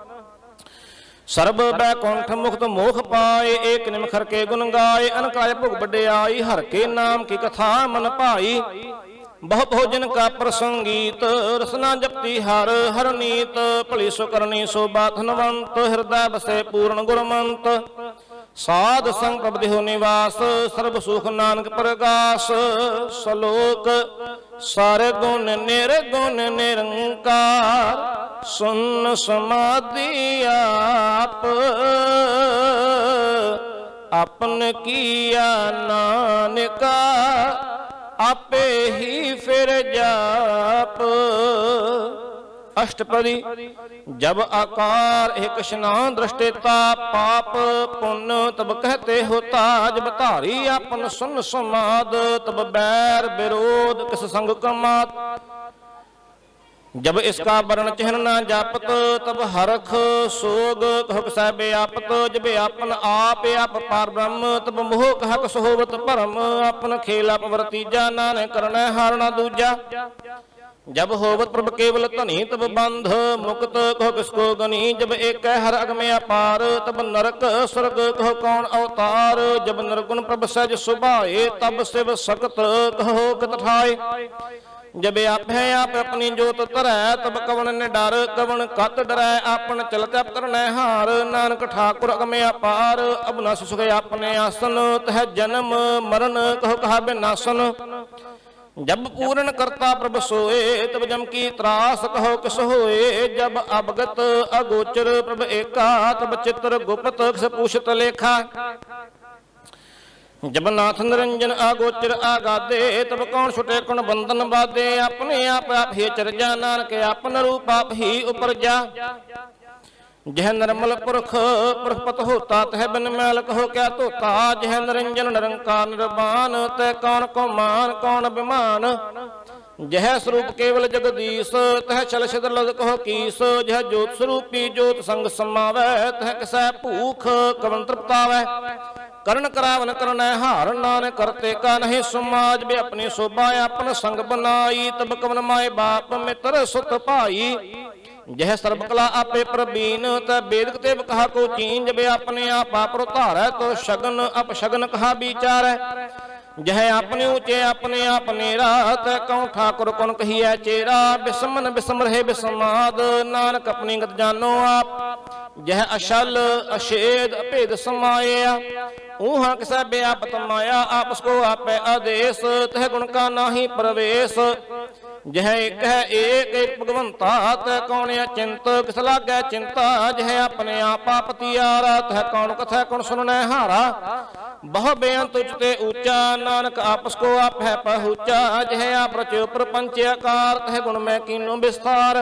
सर्ब बैकुंठ मुक्त मोख पाए एक निमखर के गुण गाए अनकाय भुग बड़याई हर के नाम की कथा मन पाई बहु भोजन का प्रसंगीत रसना जपती हर हर नीत भली सो करनी सो बाधनवंत हृदय बसे पूर्ण गुरमंत साध संग प्रभ देहो निवास सर्व सुख नानक प्रगास सलोक सारे गुण निर्गुण निरंकार सुन समाधि आप अपन किया नानका आपे ही फिर जाप। अष्टपदी जब आकार एक स्नान दृष्टिता पाप पुण्य तब कहते होता जब धारी अपन सुन समाद तब बैर विरोध किस संग कमात जब इसका वर्ण चिन्ह न जापत तब हरख सोग कहक सह व्यापत जब अपन आप पार ब्रह्म तब मोह कहक सोहवत परम अपन खेल वर्तीजा नान करण हारना दूजा जब होवत प्रभ केवल धनी तब बंध मुक्त कहो किसको गनी जब एक हर अगमे अपार तब नरक स्वर्ग कहो कौन अवतार जब निर्गुण प्रभ सहज सुभाए तब शिव सकत कहो कत ठाए जब आप है आप अपनी जोत तरੈ तब कवन ने डर कवन कत डरै आपन चलत तरनै हार नानक ठाकुर अगमे अपार अबनस सुख अपने आसन तह जन्म मरण कहो कहा बिनासन जब पूर्ण करता प्रभ सोए तब जम की त्रास कहो किस होए जब अवगत अगोचर प्रभ एका तब चित्र गुप्त किस पूछत लेखा जब नाथ निरंजन आगोचर आगादे तब कौन छुटे कौन बंधन बादे अपने आप ही चर जा नानक आपन रूप आप ही उपर जा जह निर्मल पुरख पुरखपत होता तह बिन मैल कहो क्या तोता जह निरंजन निरंकार निर्वाण तह कौन को मान कौन अभिमान जह स्वरूप केवल जगदीश तह चल सिद्ध कहो कीस जह ज्योत स्वरूपी ज्योत संग समावै तह किसै भूख कवन तृप्तावै करण करावन करण हार नानक करते का नहीं समाज में अपनी शोभा अपन संग बनाई तब कवन माए बाप मित्र सुत भाई जह सर्वकला आपे प्रवीण त वेद तेव कहा को चीन जब अपने आप धारै तो शगन अपशगन कहा विचार जह अपने ऊंचे अपने आप नेरा त कौन ठाकुर कौन कहिए चेरा बिसमन बिसम रहे बिसमाद नानक अपनी गत जानो आप जह अशल अशेद अभेद समाया ऊहा किसा व्यापत माया आप उसको आप आदेश तह गुण का नाही प्रवेश जह एक है एक भगवंता तह कौन अचिंत किस लागे चिंता जह अपने आप पतियारा तह कौन कथा कौन सुनने हारा बहु बेअंत उचते ऊंचा नानक आपस को आप है पहुँचा जह आप रचो प्रपंच आकार तह गुण में कीनो विस्तार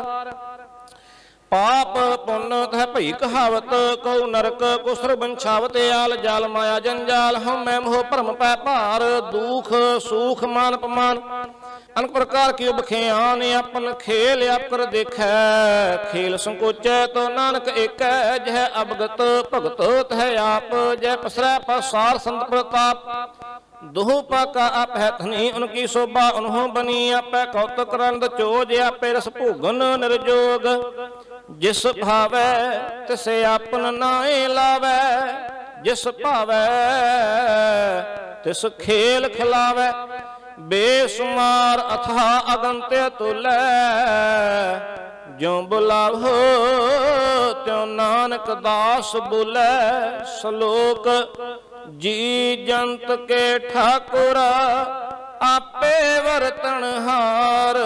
पाप पुण्य तह भई कहावत को नरक को सर्वंछावत आल जाल माया जंजाल हम मैं मोह भरम पै भार दुख सुख मान अपमान अनेक प्रकार की बखेयान अपन खेल आप कर देखै खेल संकोचै तो नानक एक जह अवगत भगत तह आप जय पसरै पसार संत प्रताप दोहो पाका आप है धनी उनकी शोभा उन्हों बनी आप कौतुक रंद चोज आपे रस भोगन निर्जोग जिस भावै तिसे आपन नाए लावै जिस भावै तिस खेल खिलावै बेसुमार अथा अगंत्य तुलै ज्यों बुलावो त्यों नानक दास बुलै श्लोक जी जंत के ठाकुर आपे वर्तन हार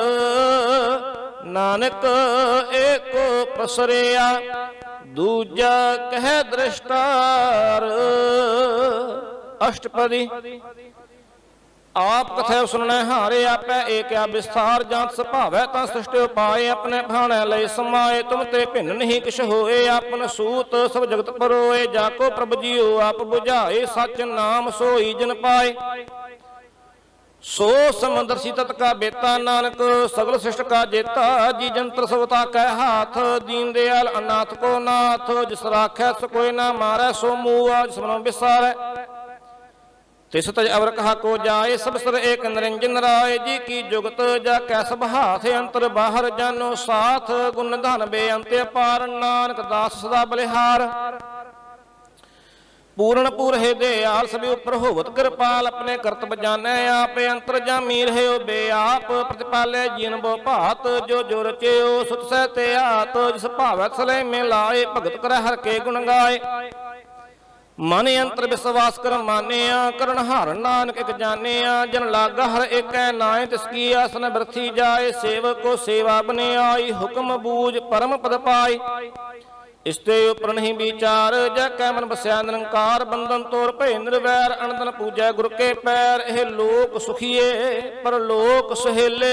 नानक एको पसरिया दूजा कह दृष्टार अष्टपदी आप कथे सुनने हारे आपै एक या विस्तार जात सभावै ता सृष्टि उपाय अपने भाणे लय समाए तुम ते भिन्न नहीं किश होए आपन सूत सब जगत परोए जाको प्रभु जियो आप बुझाए सच नाम सोई जन पाए सो समुद्र सी तत का बेता नानक सगल सृष्ट का जेता जी जंत्र सवता कह हाथ दीन दयाल अनाथ को नाथ जिस राखै सो कोई ना मारै सो मुआ जिस मनो बिसारै तिस तज अवर कहा को जाए सब सर एक निरंजन राय जी की जुगत जा कै सब हाथ अंतर बाहर जानो साथ गुण धन बेअंत पार नानक दास सदा बलिहार पूर्ण पूर है दयाल सभी ऊपर होवत कृपाल अपने कर्तव्य जाने आप अंतर जामी रहे बे आप प्रतिपाले जीन बो भात जो जो रचे सुत सहते आत जिस भावत सले में लाए भगत कर हर के गुण गाए मन अंतर विश्वास कर मानिया करण हार नानक एक जानिया जन लागा हर एक नाय तिसकी आसन बरथी जाए सेवक को सेवा बने आई हुक्म बूझ परम पद पाई इसते उपर नहीं विचार जय कै मन बसया निरंकार बंधन तोड़ भय निर्वैर अनदन पूजै गुर के पैर एह लोक सुखिए पर लोक सुहेले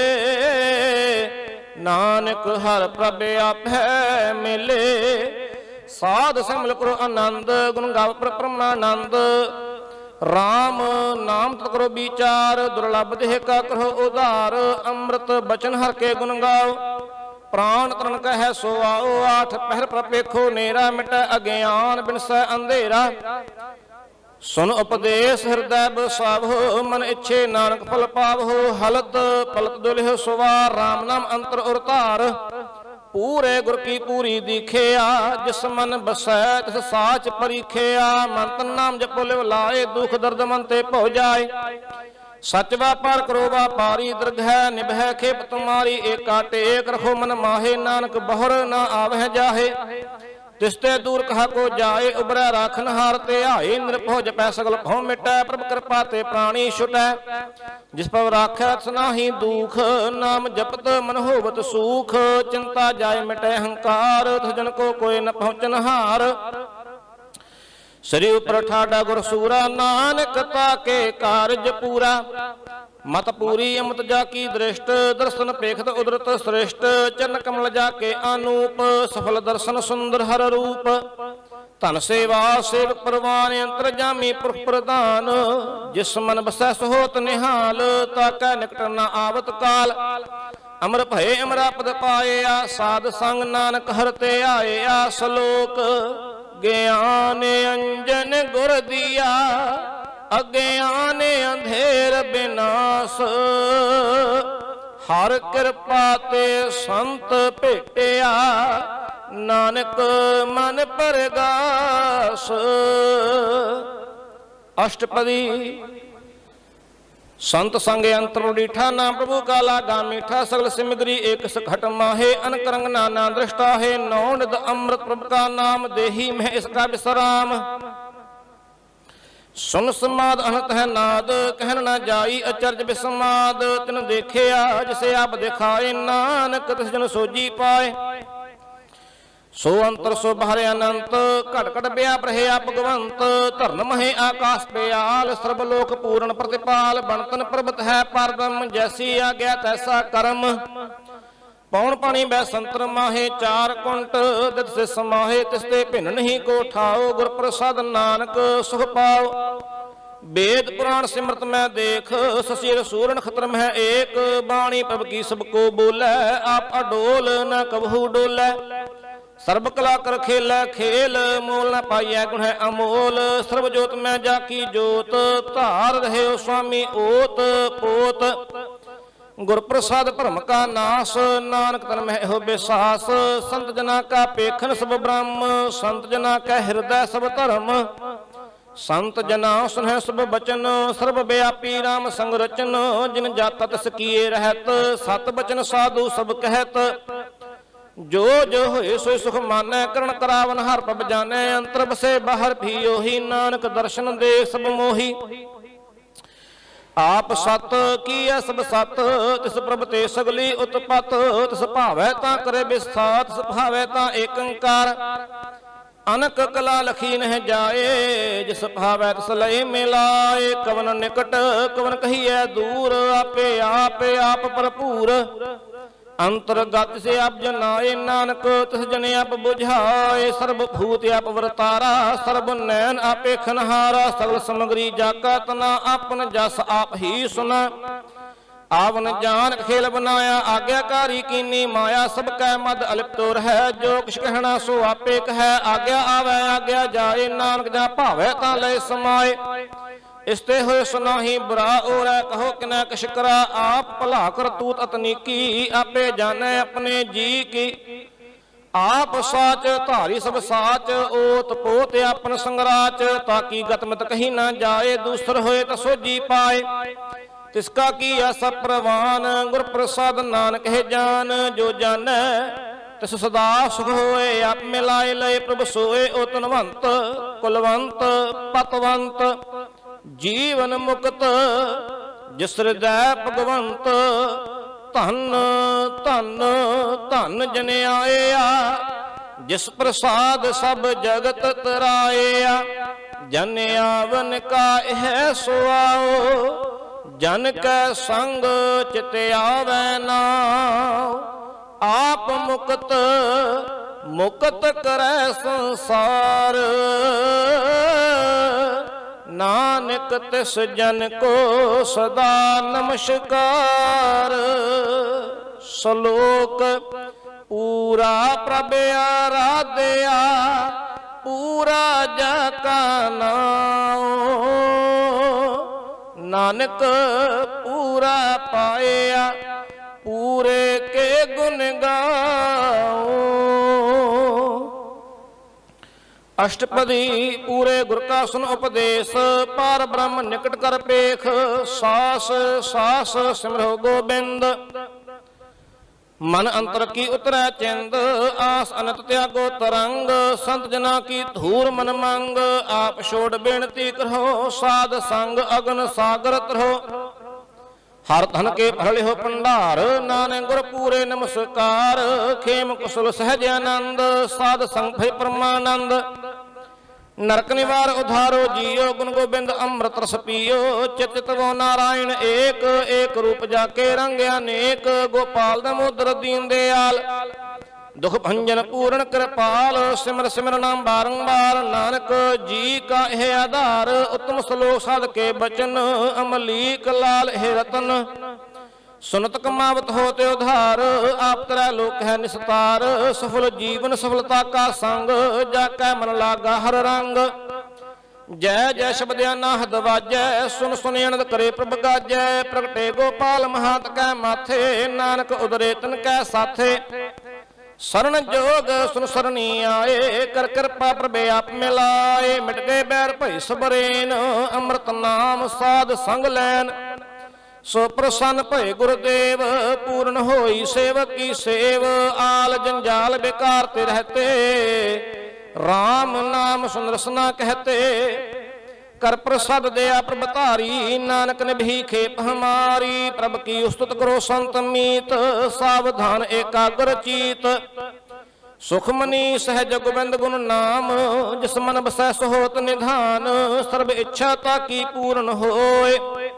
नानक हर प्रभ आपै मिले साध संग करो आनंद गुण गाव पर परमानंद राम नाम तत् करो विचार दुर्लभ देह का करो उदार अमृत बचन हर के गुण गाओ प्राण तरण कह सो आओ आठ पहर प्रपेखो नेरा मिट अज्ञान बिनसै अंधेरा सुन उपदेश हृदय बसावो मन इच्छे नानक फल पावो हलत पलत दुलह सुवार राम नाम अंतर और तार पूरे गुर की पूरी दिखिया जिस मन बसै तिस साच परीखिया मन तन नाम जपो लिव लाए दुख दर्द मन ते भो जाए सच व्यापार करो व्यापारी दीर्घ निभै खेप तुम्हारी। एका टेक रखो मन माहे नानक बहुर न आवह जाहे। तिसते दूर कहा को जाए उबरै राखन हार ते आए। निरभौ जपै सगल भौ मिटै प्रभ कृपा ते प्राणी छुटै। जिस पर राखै सनाही दुख नाम जपत मन होवत सुख। चिंता जाय मिटै अहंकार जन को कोई न पहुँचन हार। श्री उपर ठाडा गुर सूरा नानक ताके कारज पूरा। मत पूरी अमत जाकी दृष्ट दर्शन पेखत उदरत श्रेष्ठ। चरण कमल जाके अनूप सफल दर्शन सुंदर हर रूप। धन सेवा सेवक परवान अंतर जामी पुरख प्रदान। जिस मन बसै सहोत निहाल ताकै निकट न आवत काल। अमर भय अमरापद पाया साध संग नानक हरते आया। सलोक ज्ञान अंजन गुर दिया अज्ञान अंधेर विनाश। हर कृपा ते संत भेटिया नानक मन परगास। अष्टपदी संत संगे अंतर डीठा नाम प्रभु का लागा मीठा। सगल सिमग्री एक सखट माहे अनक रंग नाना दृष्टा है। नौ निध अमृत प्रभु का नाम देही में इसका विश्राम। सुन समाद अनंत है नाद कहन न जाई अचर्ज विस्माद। तिन देखे जिसे आप दिखाए नानक तिस जन सोजी पाए। सो अंतर सो बाहर अनंत घट घट व्याप रहे आप भगवंत। धरन महे आकाश प्याल सर्वलोक पूर्ण प्रतिपाल। बनतन पर्वत है परब्रह्म जैसी आज्ञा तैसा कर्म। पौन पानी बै संतर माहे चार कुंट दित से समाहे। तिसते भिन्न नहीं को ठाओ गुर प्रसाद नानक सुख पाओ। वेद पुराण सिमरत में देख ससीर सूरन खतर में एक। बाणी प्रभ की सबको बोलै आप अडोल न कबहू डोलै। सर्व कला कर खेल खेल मोल न पाइया गुण है अमोल। सर्वजोत में जाकी जोत धार रहे हो स्वामी ओत पोत। गुर प्रसाद भरम का नाश नानक तन में हो विश्वास। संत जना का पेखन सब ब्रह्म संत जना का हृदय सब धर्म। संत जना सुन सब बचन सर्व व्यापी राम संग रचन। जिन जाता तस किए रहत सत बचन साधु सब कहत। जो जो होए सोई सुख मानै करण करावन हर प्रभ जानै। अंतर बसे बाहर भी ओही नानक दर्शन दे सब मोही। आप सत की है सब सत तिस प्रभ ते सगली उत्पत। तिस भावै तां करे विस्तार तिस भावै तां एक अंकार। अनक कला लखी न जाए जिस भावै तिस लय मिलाए। कवन निकट कवन कहिए दूर आपे आपे आप भरपूर। अंतर्गत से आप जनाए नानक तिस जन आप बुझाए। सर्वभूत आप वर्तारा सर्व नैन आपे खनहारा। सगल समग्री जाका तना आपन जस आप ही सुना। आवन जान खेल बनाया आज्ञाकारी कीनी माया। सब कै मद अलिप्तो रह जो कुछ कहना सो आपे कह। आज्ञा आवे आज्ञा जाए नानक जा भावे तां लय समाए। इसते होए सुनाही बुरा और कहो कि न कश करा। आप भला कर तूत अतनीकी आपे जाने अपने जी की। आप साच धारी सब साच ओत पोत आपन संगराच। ताकि गतमत कहीं न जाए दूसर होए तो सोजी पाए। तिसका किया सब प्रवान गुर प्रसाद नानक है जान। जो जाने तिस सदा सुख होए आप मिलाए लय प्रभ सोए। ओ तनवंत कुलवंत पतवंत जीवन मुक्त जिस हृदय भगवंत। धन धन धन जन आया जिस प्रसाद सब जगत तराया। जन आवन का यह सुआओ जन कै संग चित आवे नाउ। आप मुक्त मुक्त करे संसार। नानक तिस जन को सदा नमस्कार। श्लोक पूरा प्रभ आराध्या पूरा जाका नाम। नानक पूरा पाया पूरे के गुण गाओ। अष्टपदी पूरे गुर का सुन उपदेश, पार ब्रह्म निकट कर पेख। सास सास सिमरो गोबिंद, मन अंतर की उतरै चिंद। आस अनत त्यागो तरंग, संत जना की धूर मन मंग। आप छोड़ बेनती करो, साध संग अगन सागर तरहो। हर धन के भरले हो भंडार, नानक गुर पूरे नमस्कार। खेम कुशल सहज आनंद, साध संग भय परमानंद। नरक निवार उधारो जियो, गुण गोबिंद अमृत रस पियो। चित चितवो नारायण एक, एक रूप जाके रंग अनेक। गोपाल दामोदर दीन दयाल, दुख भंजन पूर्ण कृपाल। सिमर सिमर नाम बारंबार, नानक जी का है आधार। उत्तम श्लोक साध के बचन, अमलीक लाल है रतन। सुनत कमावत होते उधार, आप तेरा लोक है निस्तार। सफल जीवन सफलता का संग, जाकै मन लागा हर रंग। जय जय शब्द अनाहद वाजै, सुन सुन अनंद करे प्रभ गाजै। प्रगटे गोपाल महात कै माथे, नानक उदरे तन कै साथे। शरण जोग सुन सरनी आए, कर कृपा प्रभे आप मिलाए। मिट गए बैर भई सबरेन, अमृत नाम साध संग लैन। सो प्रसन्न भय गुरुदेव, पूर्ण होई सेवक की सेव। आल जंजाल बेकार ते रहते, राम नाम सुन रसना कहते। कर प्रसाद दया प्रभ तारी, नानक ने भी खेप हमारी। प्रभ की स्तुत करो संत मीत, सावधान एकाग्र चीत। सुखमनी सहज गोबिंद गुण नाम, जिस मन बसै सो होत निधान। सर्व इच्छा ताकी पूर्ण होए,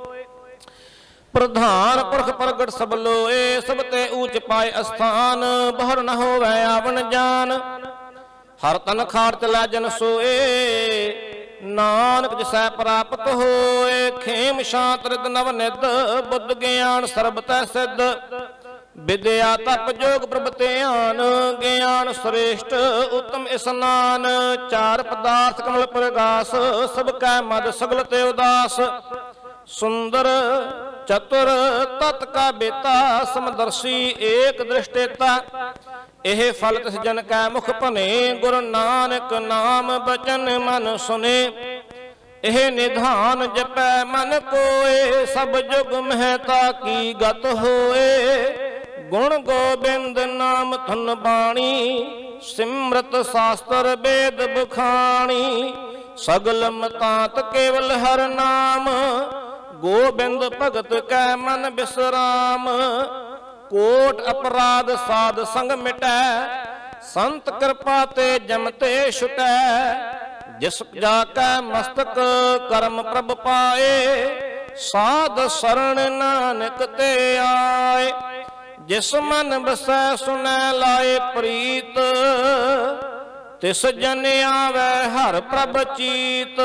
प्रधान पुरख प्रगट सब लोए। सब ते ऊंच पाए स्थान, बहर न होवै आवन जान। हर तन खार चलै जन सोए, नानक जिसै प्राप्त होए। खेम शांत रिद नव निद, बुद्ध ज्ञान सर्ब तै सिद्ध। विद्या तप जोग प्रभ ध्यान, ज्ञान श्रेष्ठ उत्तम स्नान। चार पदार्थ कमल प्रगास, सब कै मद सगल ते उदास। सुंदर चतुर तत् का बेता, समदर्शी एक दृष्टेता। एह फल तिस जन कै मुख भने, गुरु नानक नाम बचन मन सुने। एह निधान जपै मन कोए, सब जुग महता की गत होए। गुण गोबिंद नाम धुन बाणी, सिमरत शास्त्र वेद बखाणी। सगल मतांत केवल हर नाम, गोबिंद भगत कै मन बिसराम। कोट अपराध साध संग मिटै, संत कृपा ते जमते छुटै। जिस जाकै मस्तक कर्म प्रभ पाए, साध शरण नानक ते आए। जिस मन बसै सुनै लाए प्रीत, तिस जन आवे हर प्रभ चीत।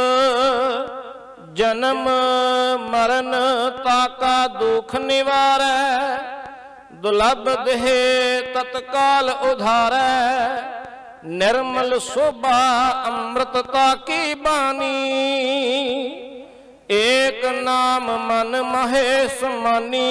जन्म मरण ताका दुख निवारै, दुर्लभ देह तत्काल उधारै। निर्मल शोभा अमृतता की बानी, एक नाम मन महेश मानी।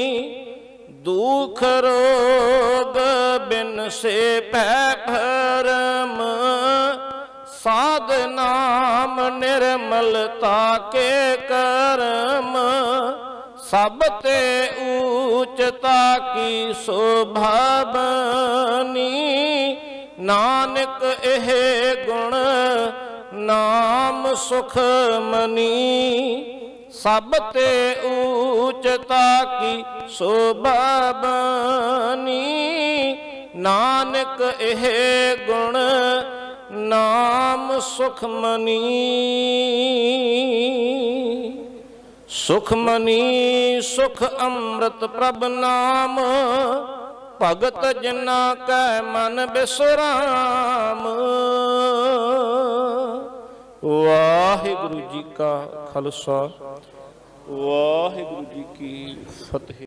दुख रोग बिन से पै भरम, साध नाम निर्मलता के कर्म। सब ते ऊंचता की शोभा बनी, नानक एह गुण नाम सुख मनी। सब ते ऊंचता की शोभा बनी, नानक एह गुण नाम सुखमनी। सुखमनी सुख अमृत प्रभ नाम, भगत जना कै मन बिसराम। वाहिगुरु जी का खालसा, वाहिगुरु जी की फतेह।